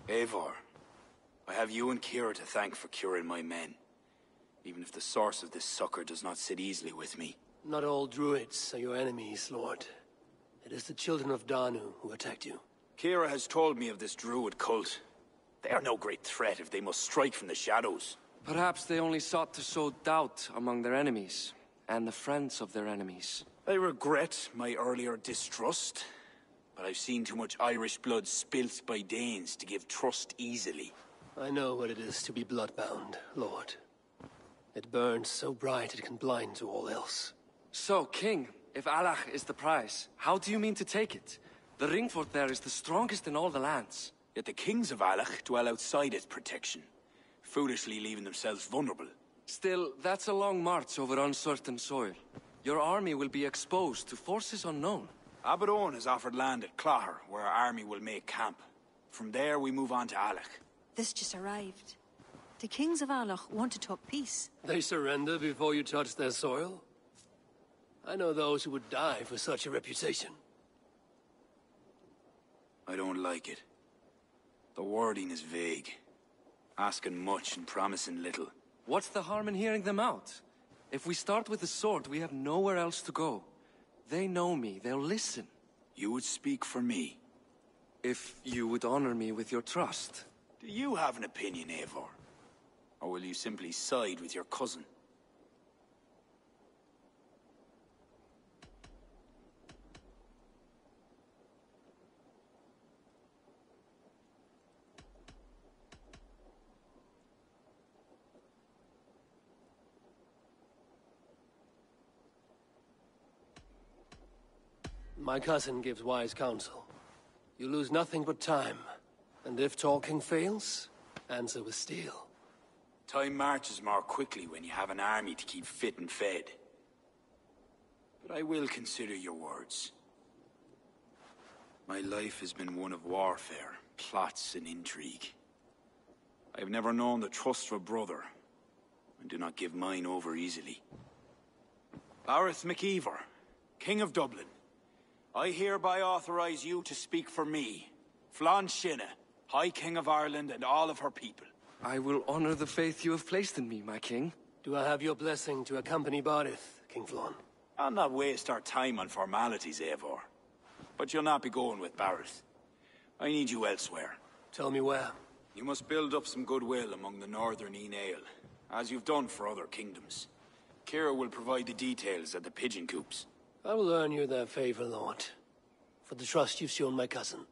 Speaker 9: Eivor, I have you and Kira to thank for curing my men. Even if the source of this succor does not sit easily with me.
Speaker 1: Not all druids are your enemies, Lord. It is the children of Danu who attacked you.
Speaker 9: Kira has told me of this druid cult. They are no great threat if they must strike from the shadows.
Speaker 10: Perhaps they only sought to sow doubt among their enemies, and the friends of their enemies.
Speaker 9: I regret my earlier distrust, but I've seen too much Irish blood spilt by Danes to give trust easily.
Speaker 1: I know what it is to be bloodbound, Lord. It burns so bright it can blind to all else.
Speaker 10: So, King, if Alach is the prize, how do you mean to take it? The ring fort there is the strongest in all the lands.
Speaker 9: Yet the kings of Alach dwell outside its protection, foolishly leaving themselves vulnerable.
Speaker 10: Still, that's a long march over uncertain soil. Your army will be exposed to forces unknown.
Speaker 9: Abaddon has offered land at Claher, where our army will make camp. From there, we move on to Alach.
Speaker 5: This just arrived. The kings of Alach want to talk peace.
Speaker 1: They surrender before you touch their soil? I know those who would die for such a reputation.
Speaker 9: I don't like it. The wording is vague. Asking much and promising little.
Speaker 10: What's the harm in hearing them out? If we start with the sword, we have nowhere else to go. They know me, they'll listen.
Speaker 9: You would speak for me?
Speaker 10: If you would honor me with your trust.
Speaker 9: Do you have an opinion, Eivor? Or will you simply side with your cousin?
Speaker 1: My cousin gives wise counsel. You lose nothing but time. And if talking fails, answer with steel.
Speaker 9: Time marches more quickly when you have an army to keep fit and fed. But I will consider your words. My life has been one of warfare, plots and intrigue. I have never known the trust of a brother, and do not give mine over easily. Bareth MacIver, King of Dublin. I hereby authorize you to speak for me, Flann Sinna, High King of Ireland and all of her people.
Speaker 10: I will honor the faith you have placed in me, my king.
Speaker 1: Do I have your blessing to accompany Barith, King Flann?
Speaker 9: I'll not waste our time on formalities, Eivor. But you'll not be going with Bareth. I need you elsewhere.
Speaker 1: Tell me where.
Speaker 9: You must build up some goodwill among the northern Aenale, as you've done for other kingdoms. Kira will provide the details at the pigeon coops.
Speaker 1: I will earn you their favor, Lord, for the trust you've shown my cousin.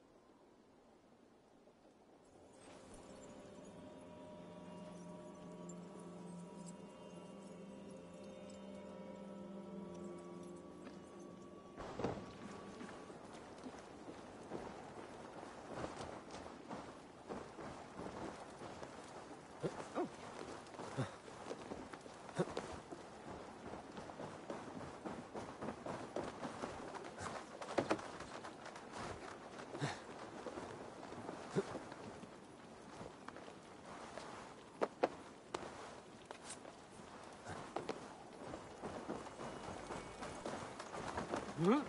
Speaker 3: Huh?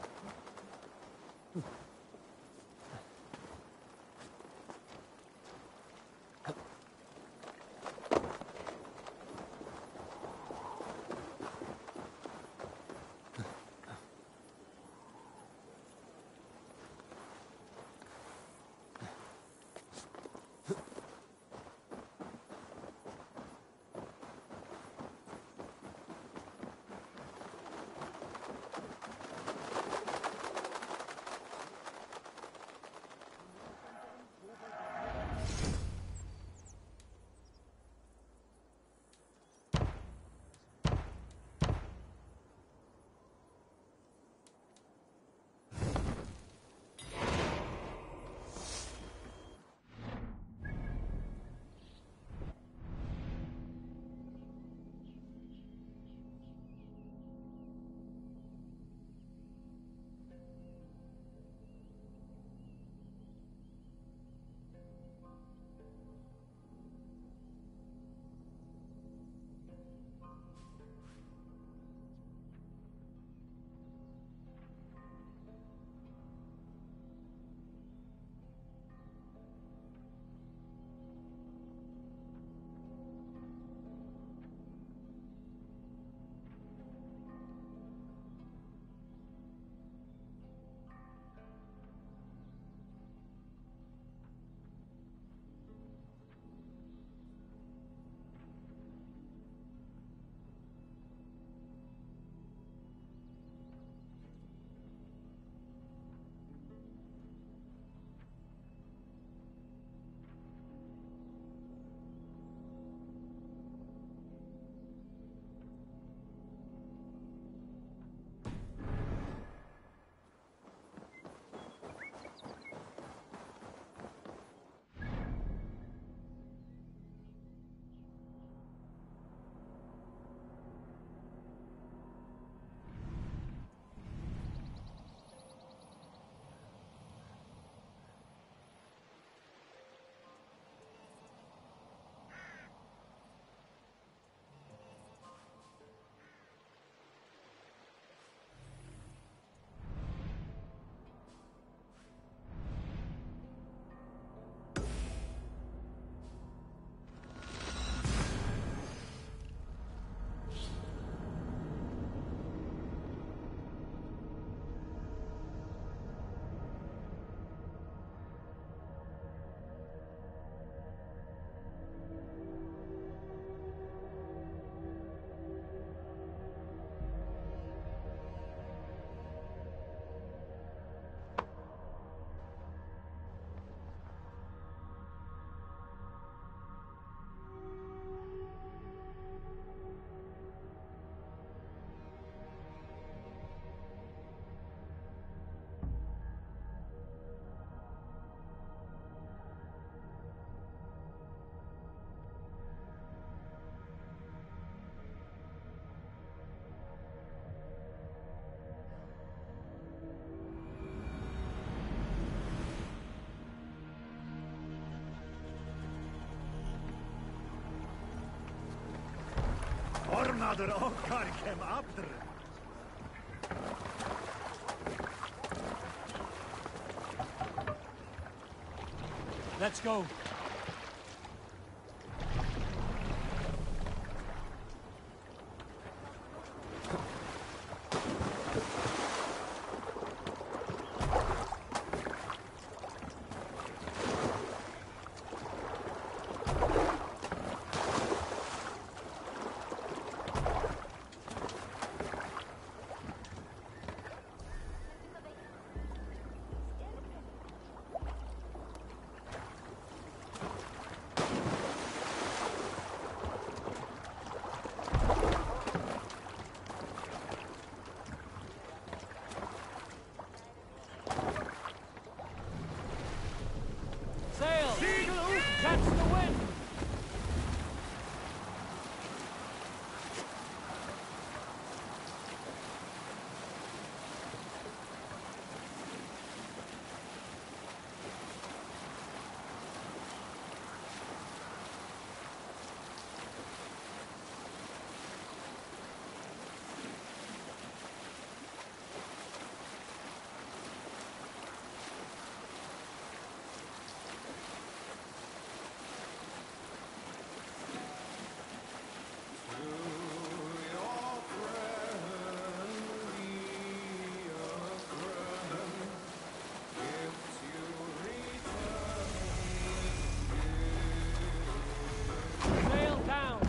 Speaker 2: Ornader Okarkem Abdr.
Speaker 3: Let's go. Sail! Catch the wind! Sail down!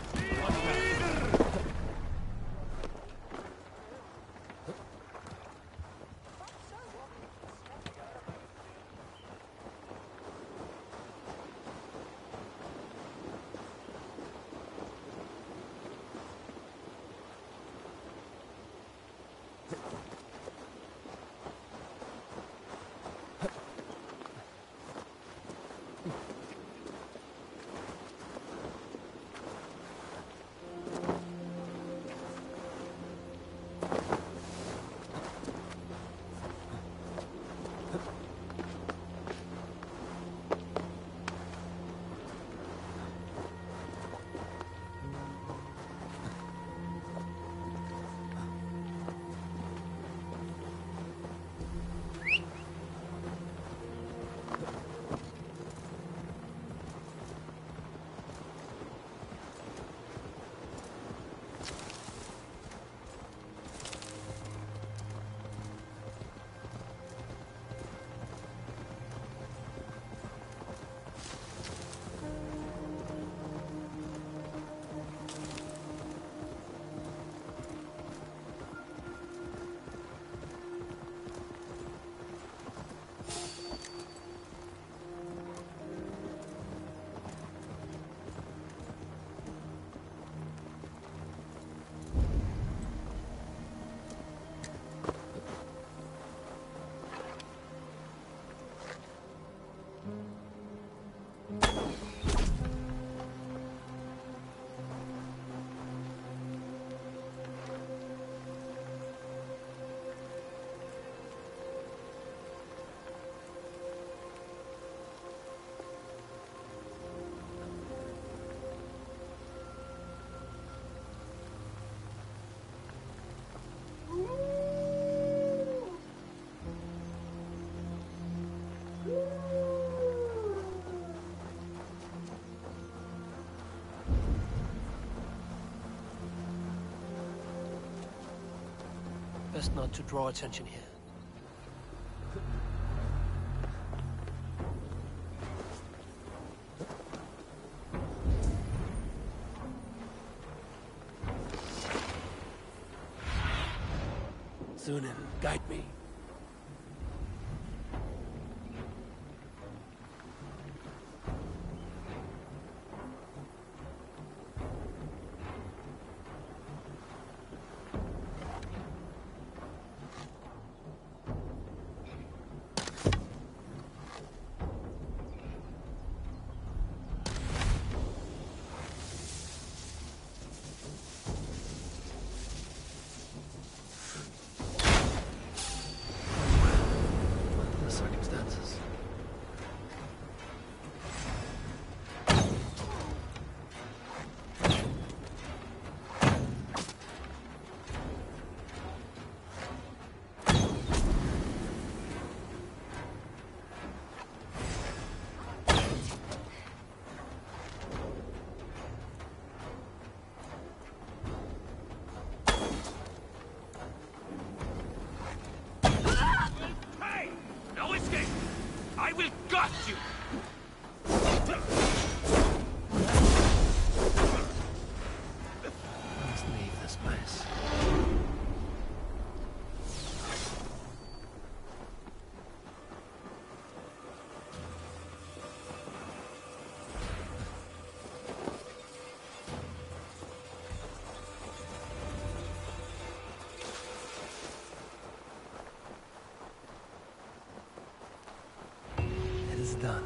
Speaker 1: Best not to draw attention here. Sunan, guide me.
Speaker 2: Got you!
Speaker 1: Let's leave this place. It is done.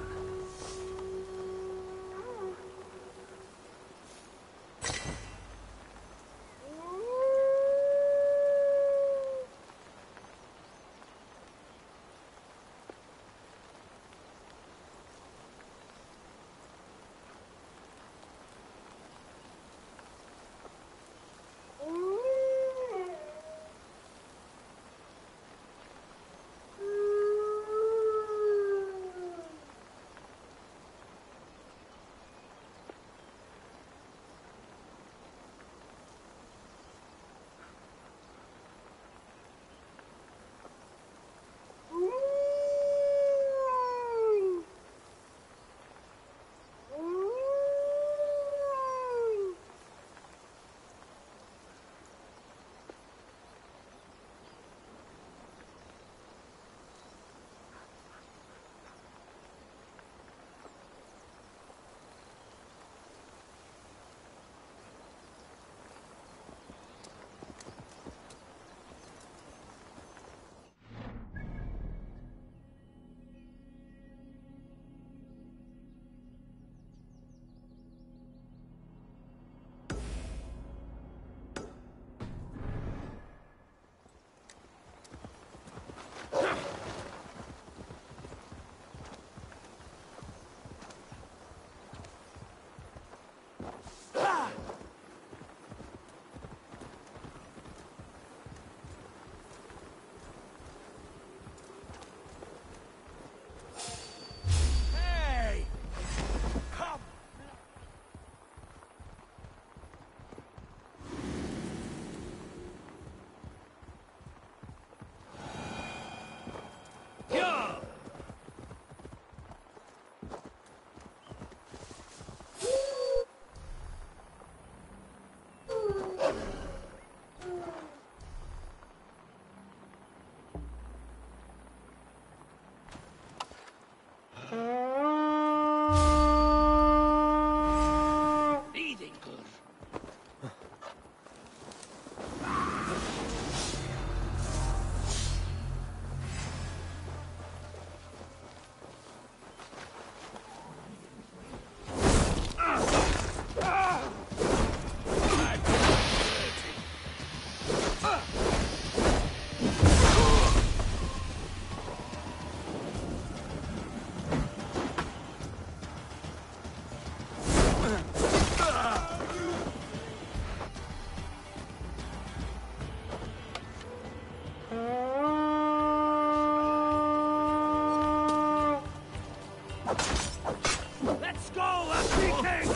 Speaker 2: Let's go, Lassie King!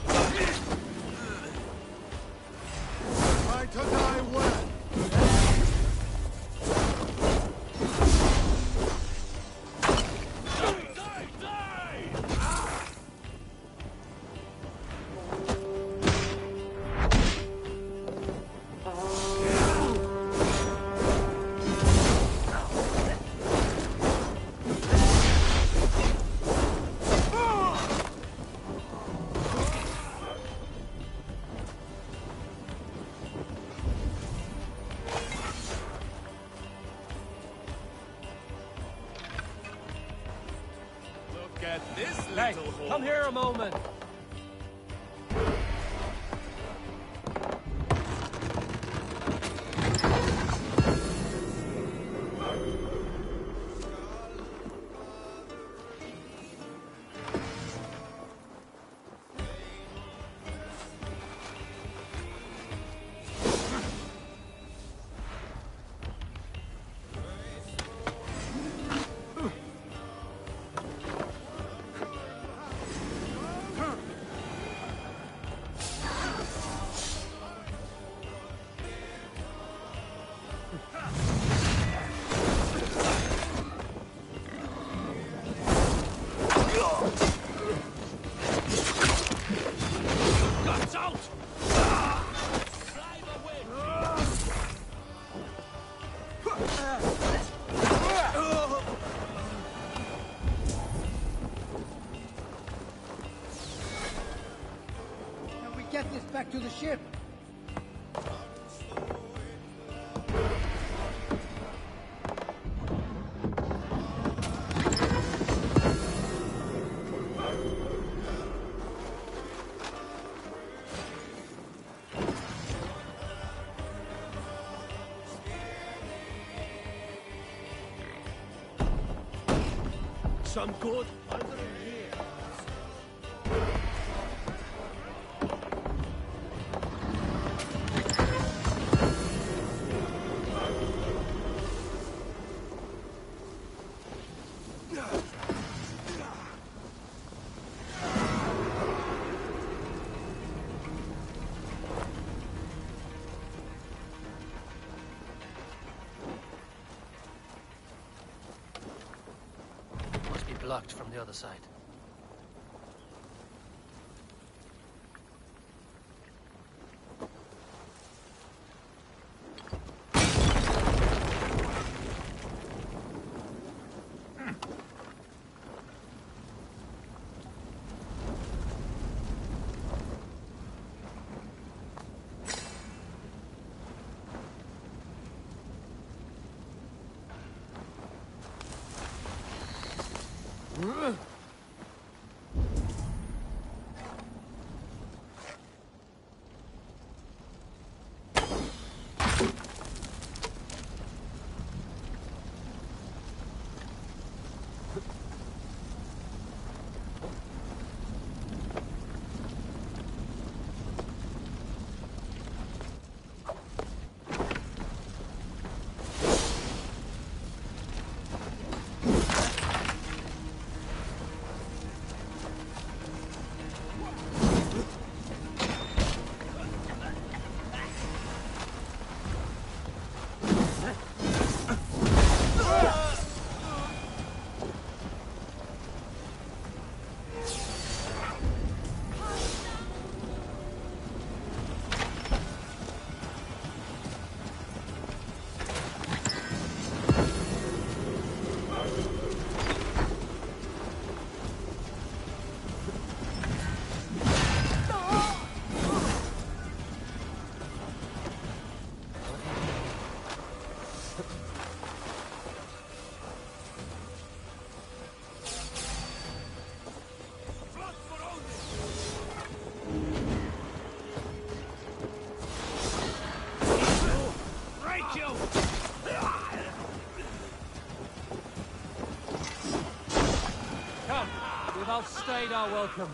Speaker 2: Try to die well. At this
Speaker 3: Hey,
Speaker 2: little hole.
Speaker 3: come here a moment.
Speaker 11: get this back to the ship?
Speaker 3: Some good under here.
Speaker 1: Blocked from the other side.
Speaker 3: Outstayed our welcome.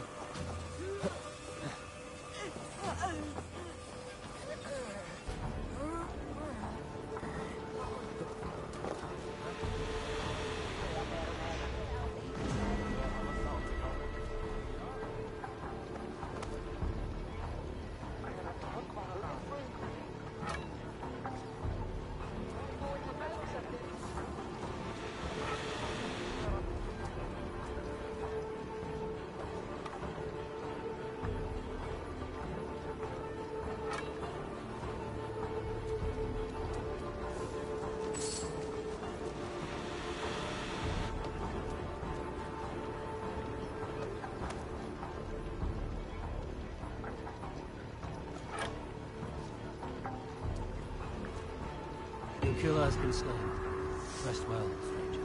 Speaker 1: Your killer has been slain. Rest well, stranger.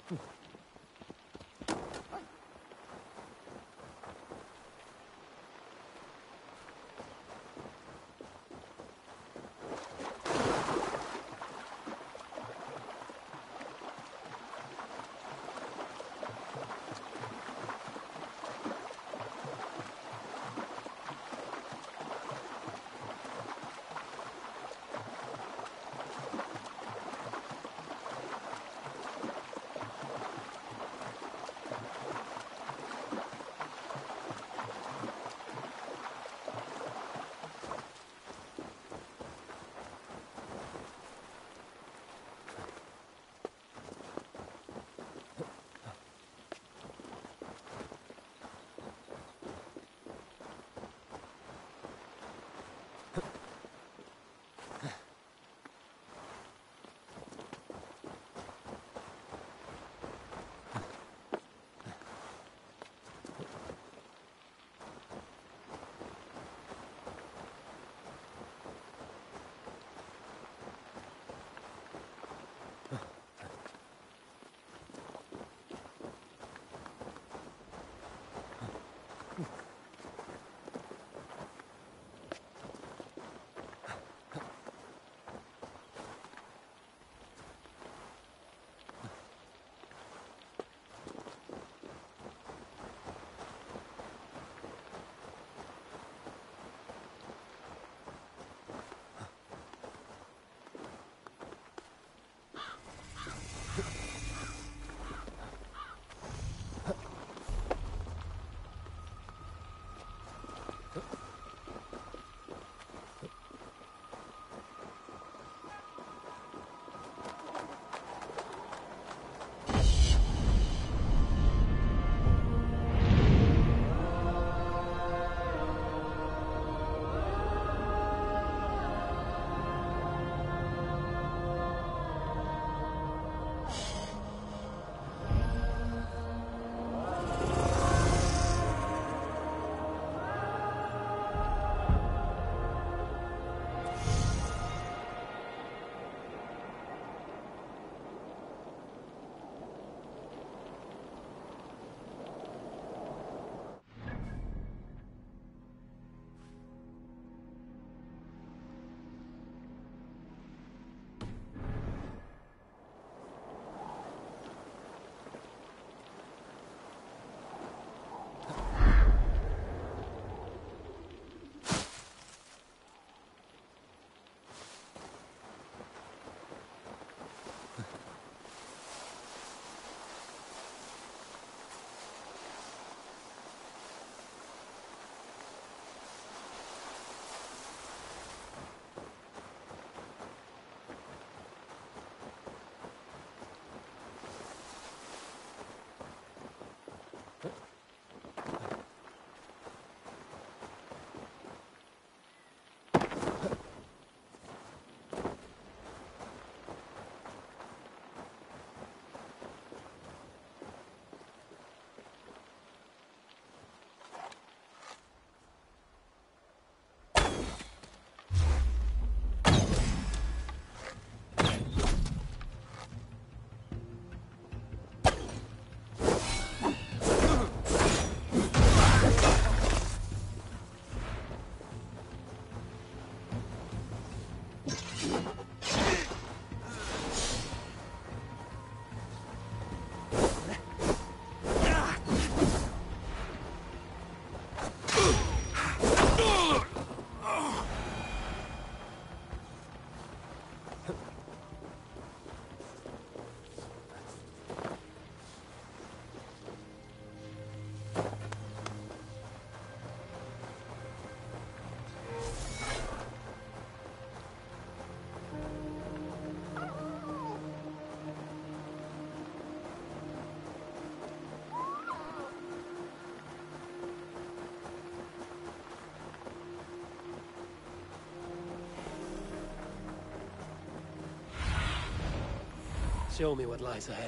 Speaker 1: Show me what lies ahead.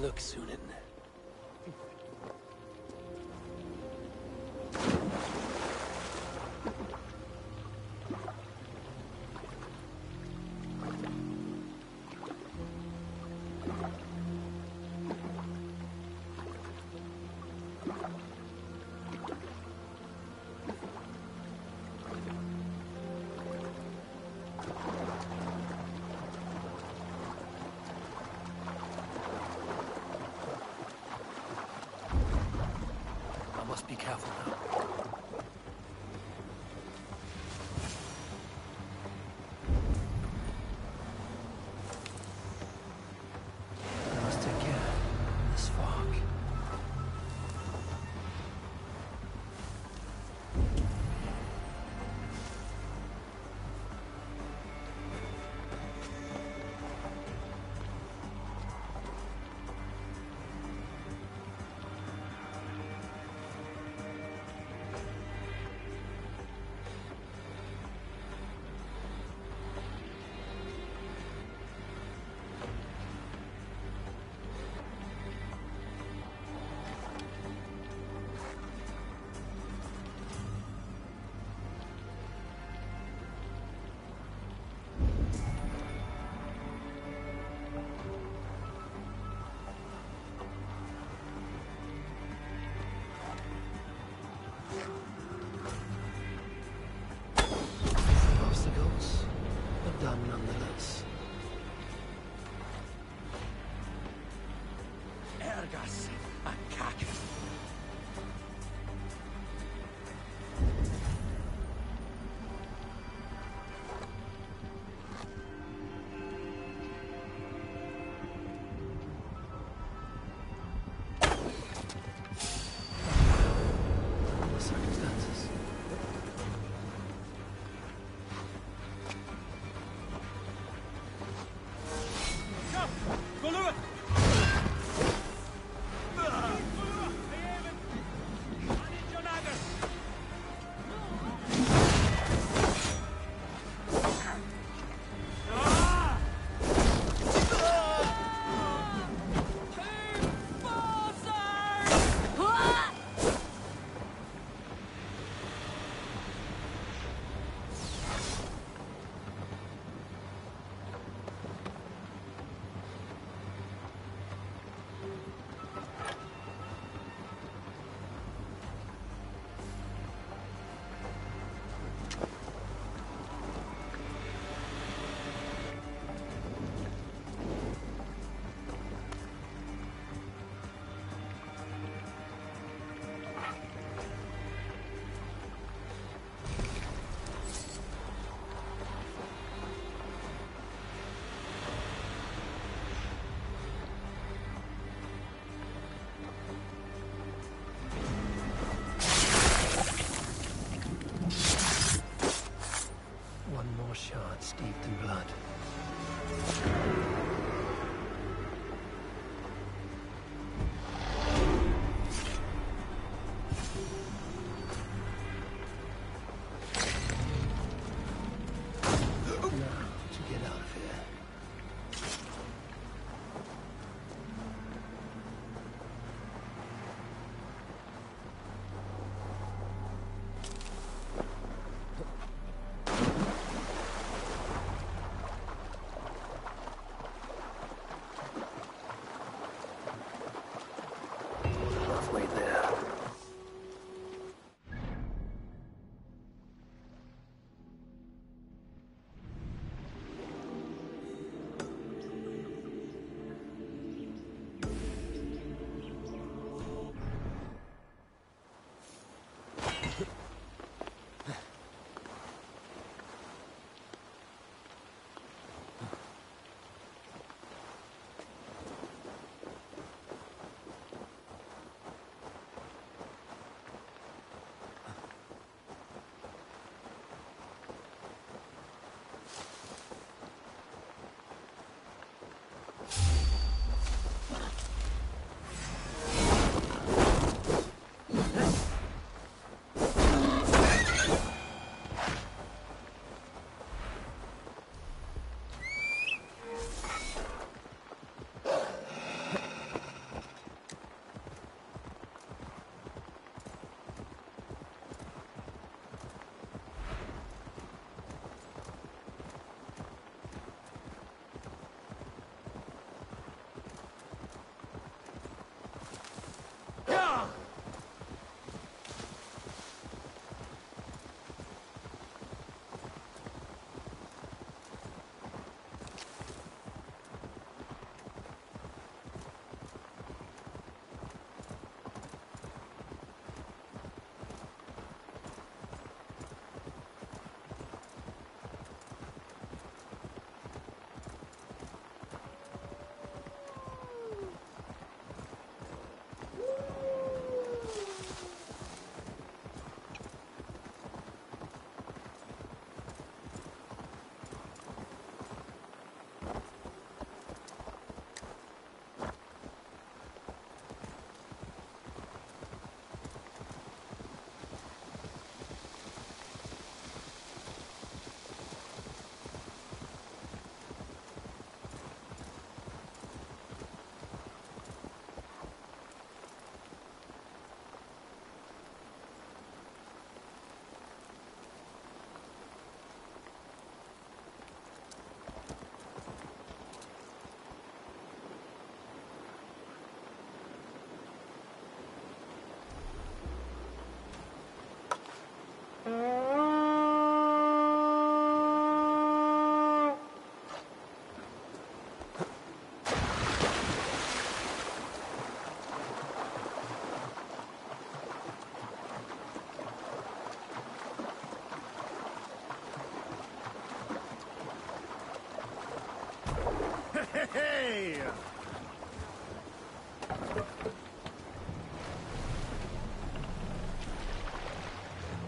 Speaker 1: look, Sunan. Be careful now. I must take care of this fog.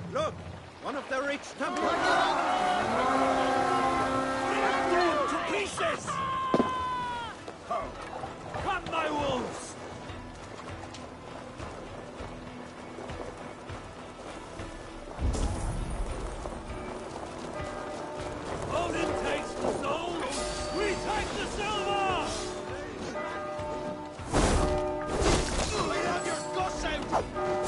Speaker 2: Look! One of the rich Templars!
Speaker 8: To pieces! Come, my wolves!
Speaker 3: Odin takes the soul, we take the silver!
Speaker 2: We have your guts out!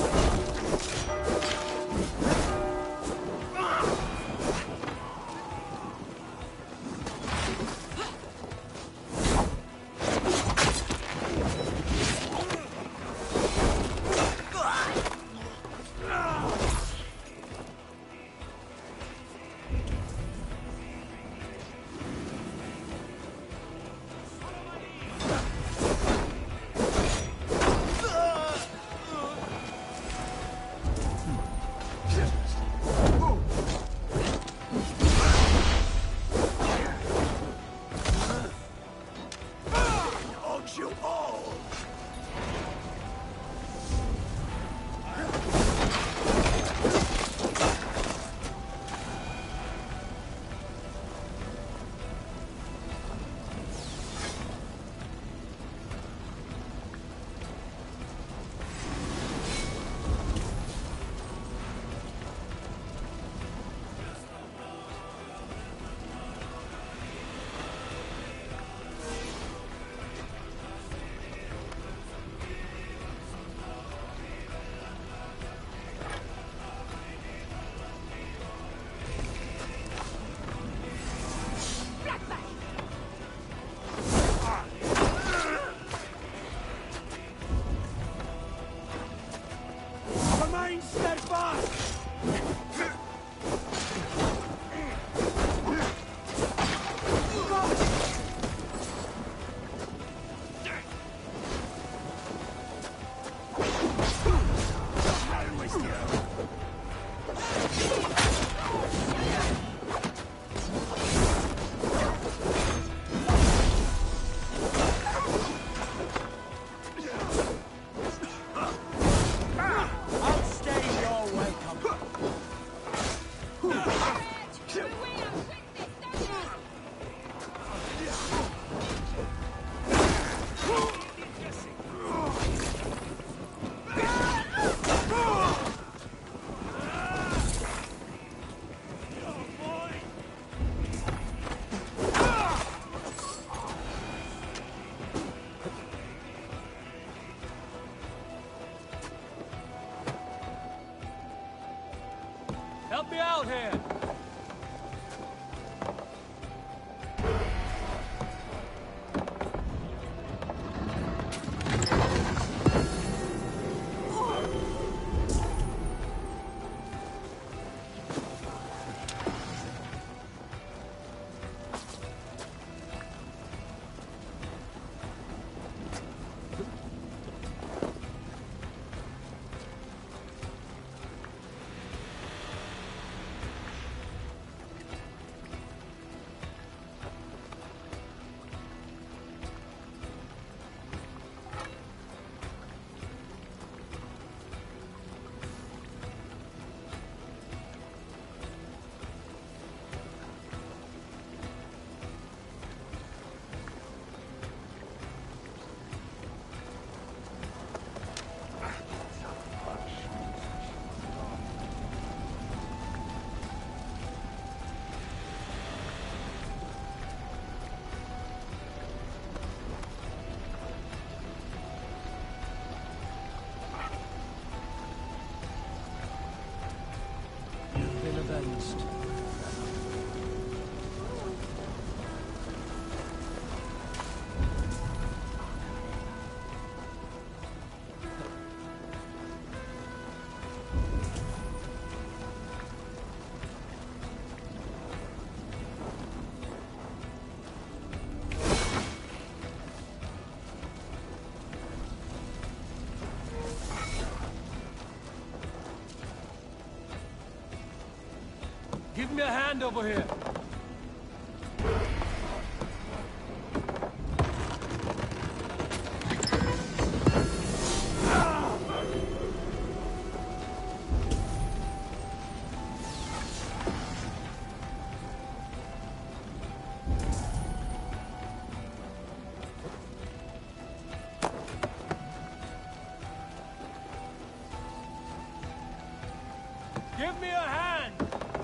Speaker 3: Help me out here! Give me a hand over here. Give me a hand!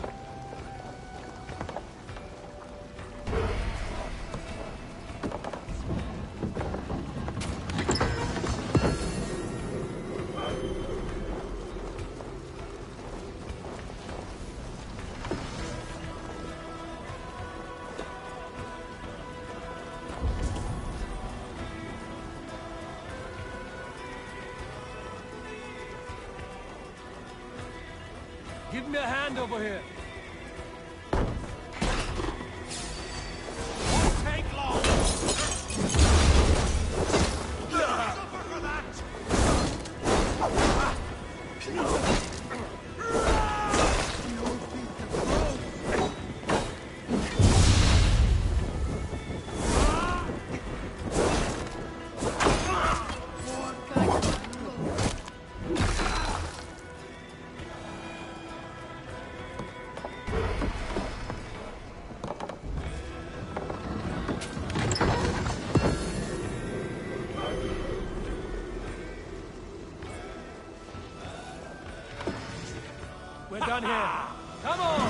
Speaker 3: Give me a hand over here.
Speaker 2: Won't take long. Suffer for that.
Speaker 3: We're done here. Come on!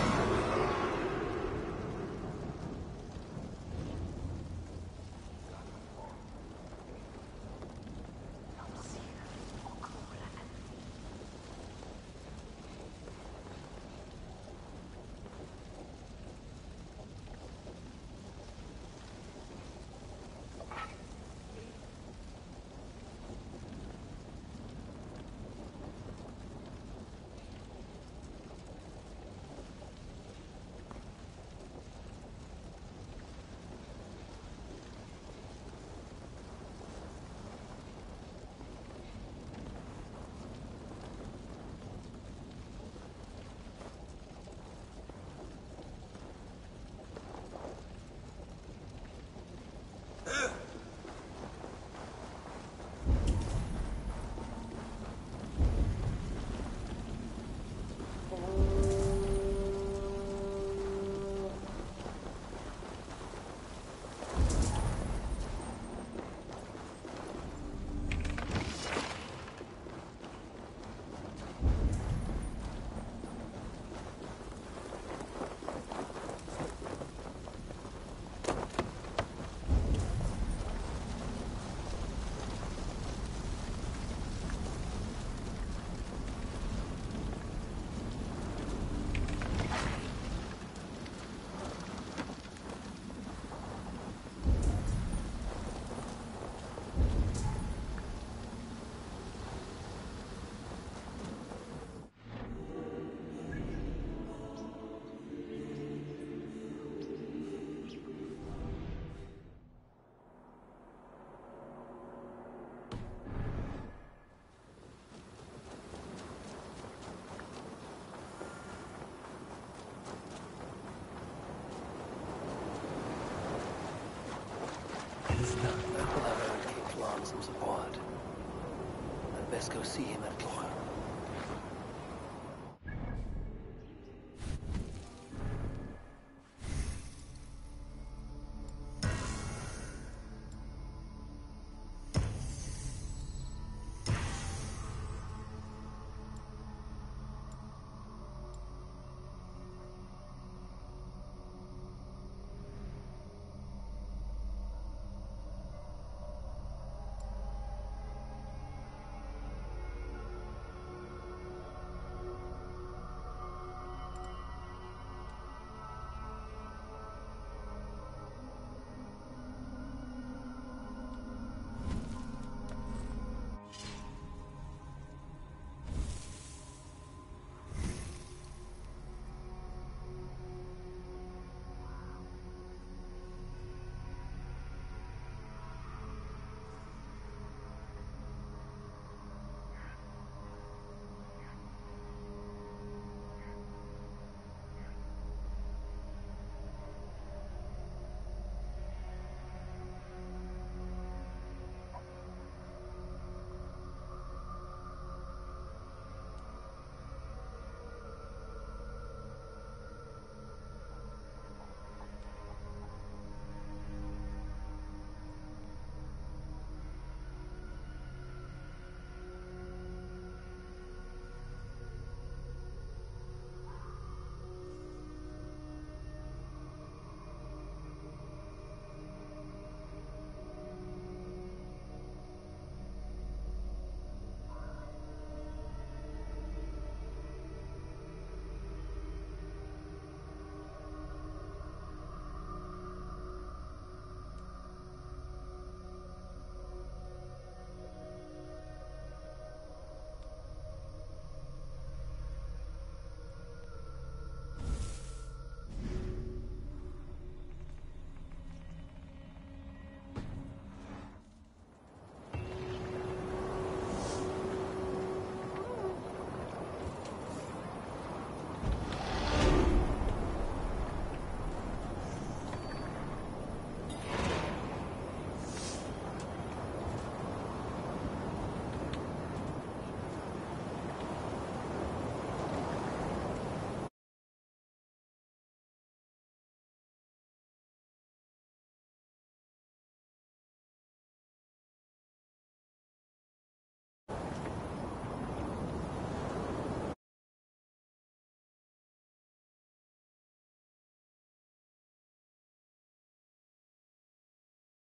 Speaker 1: Some support. I'd best go see him at Claw.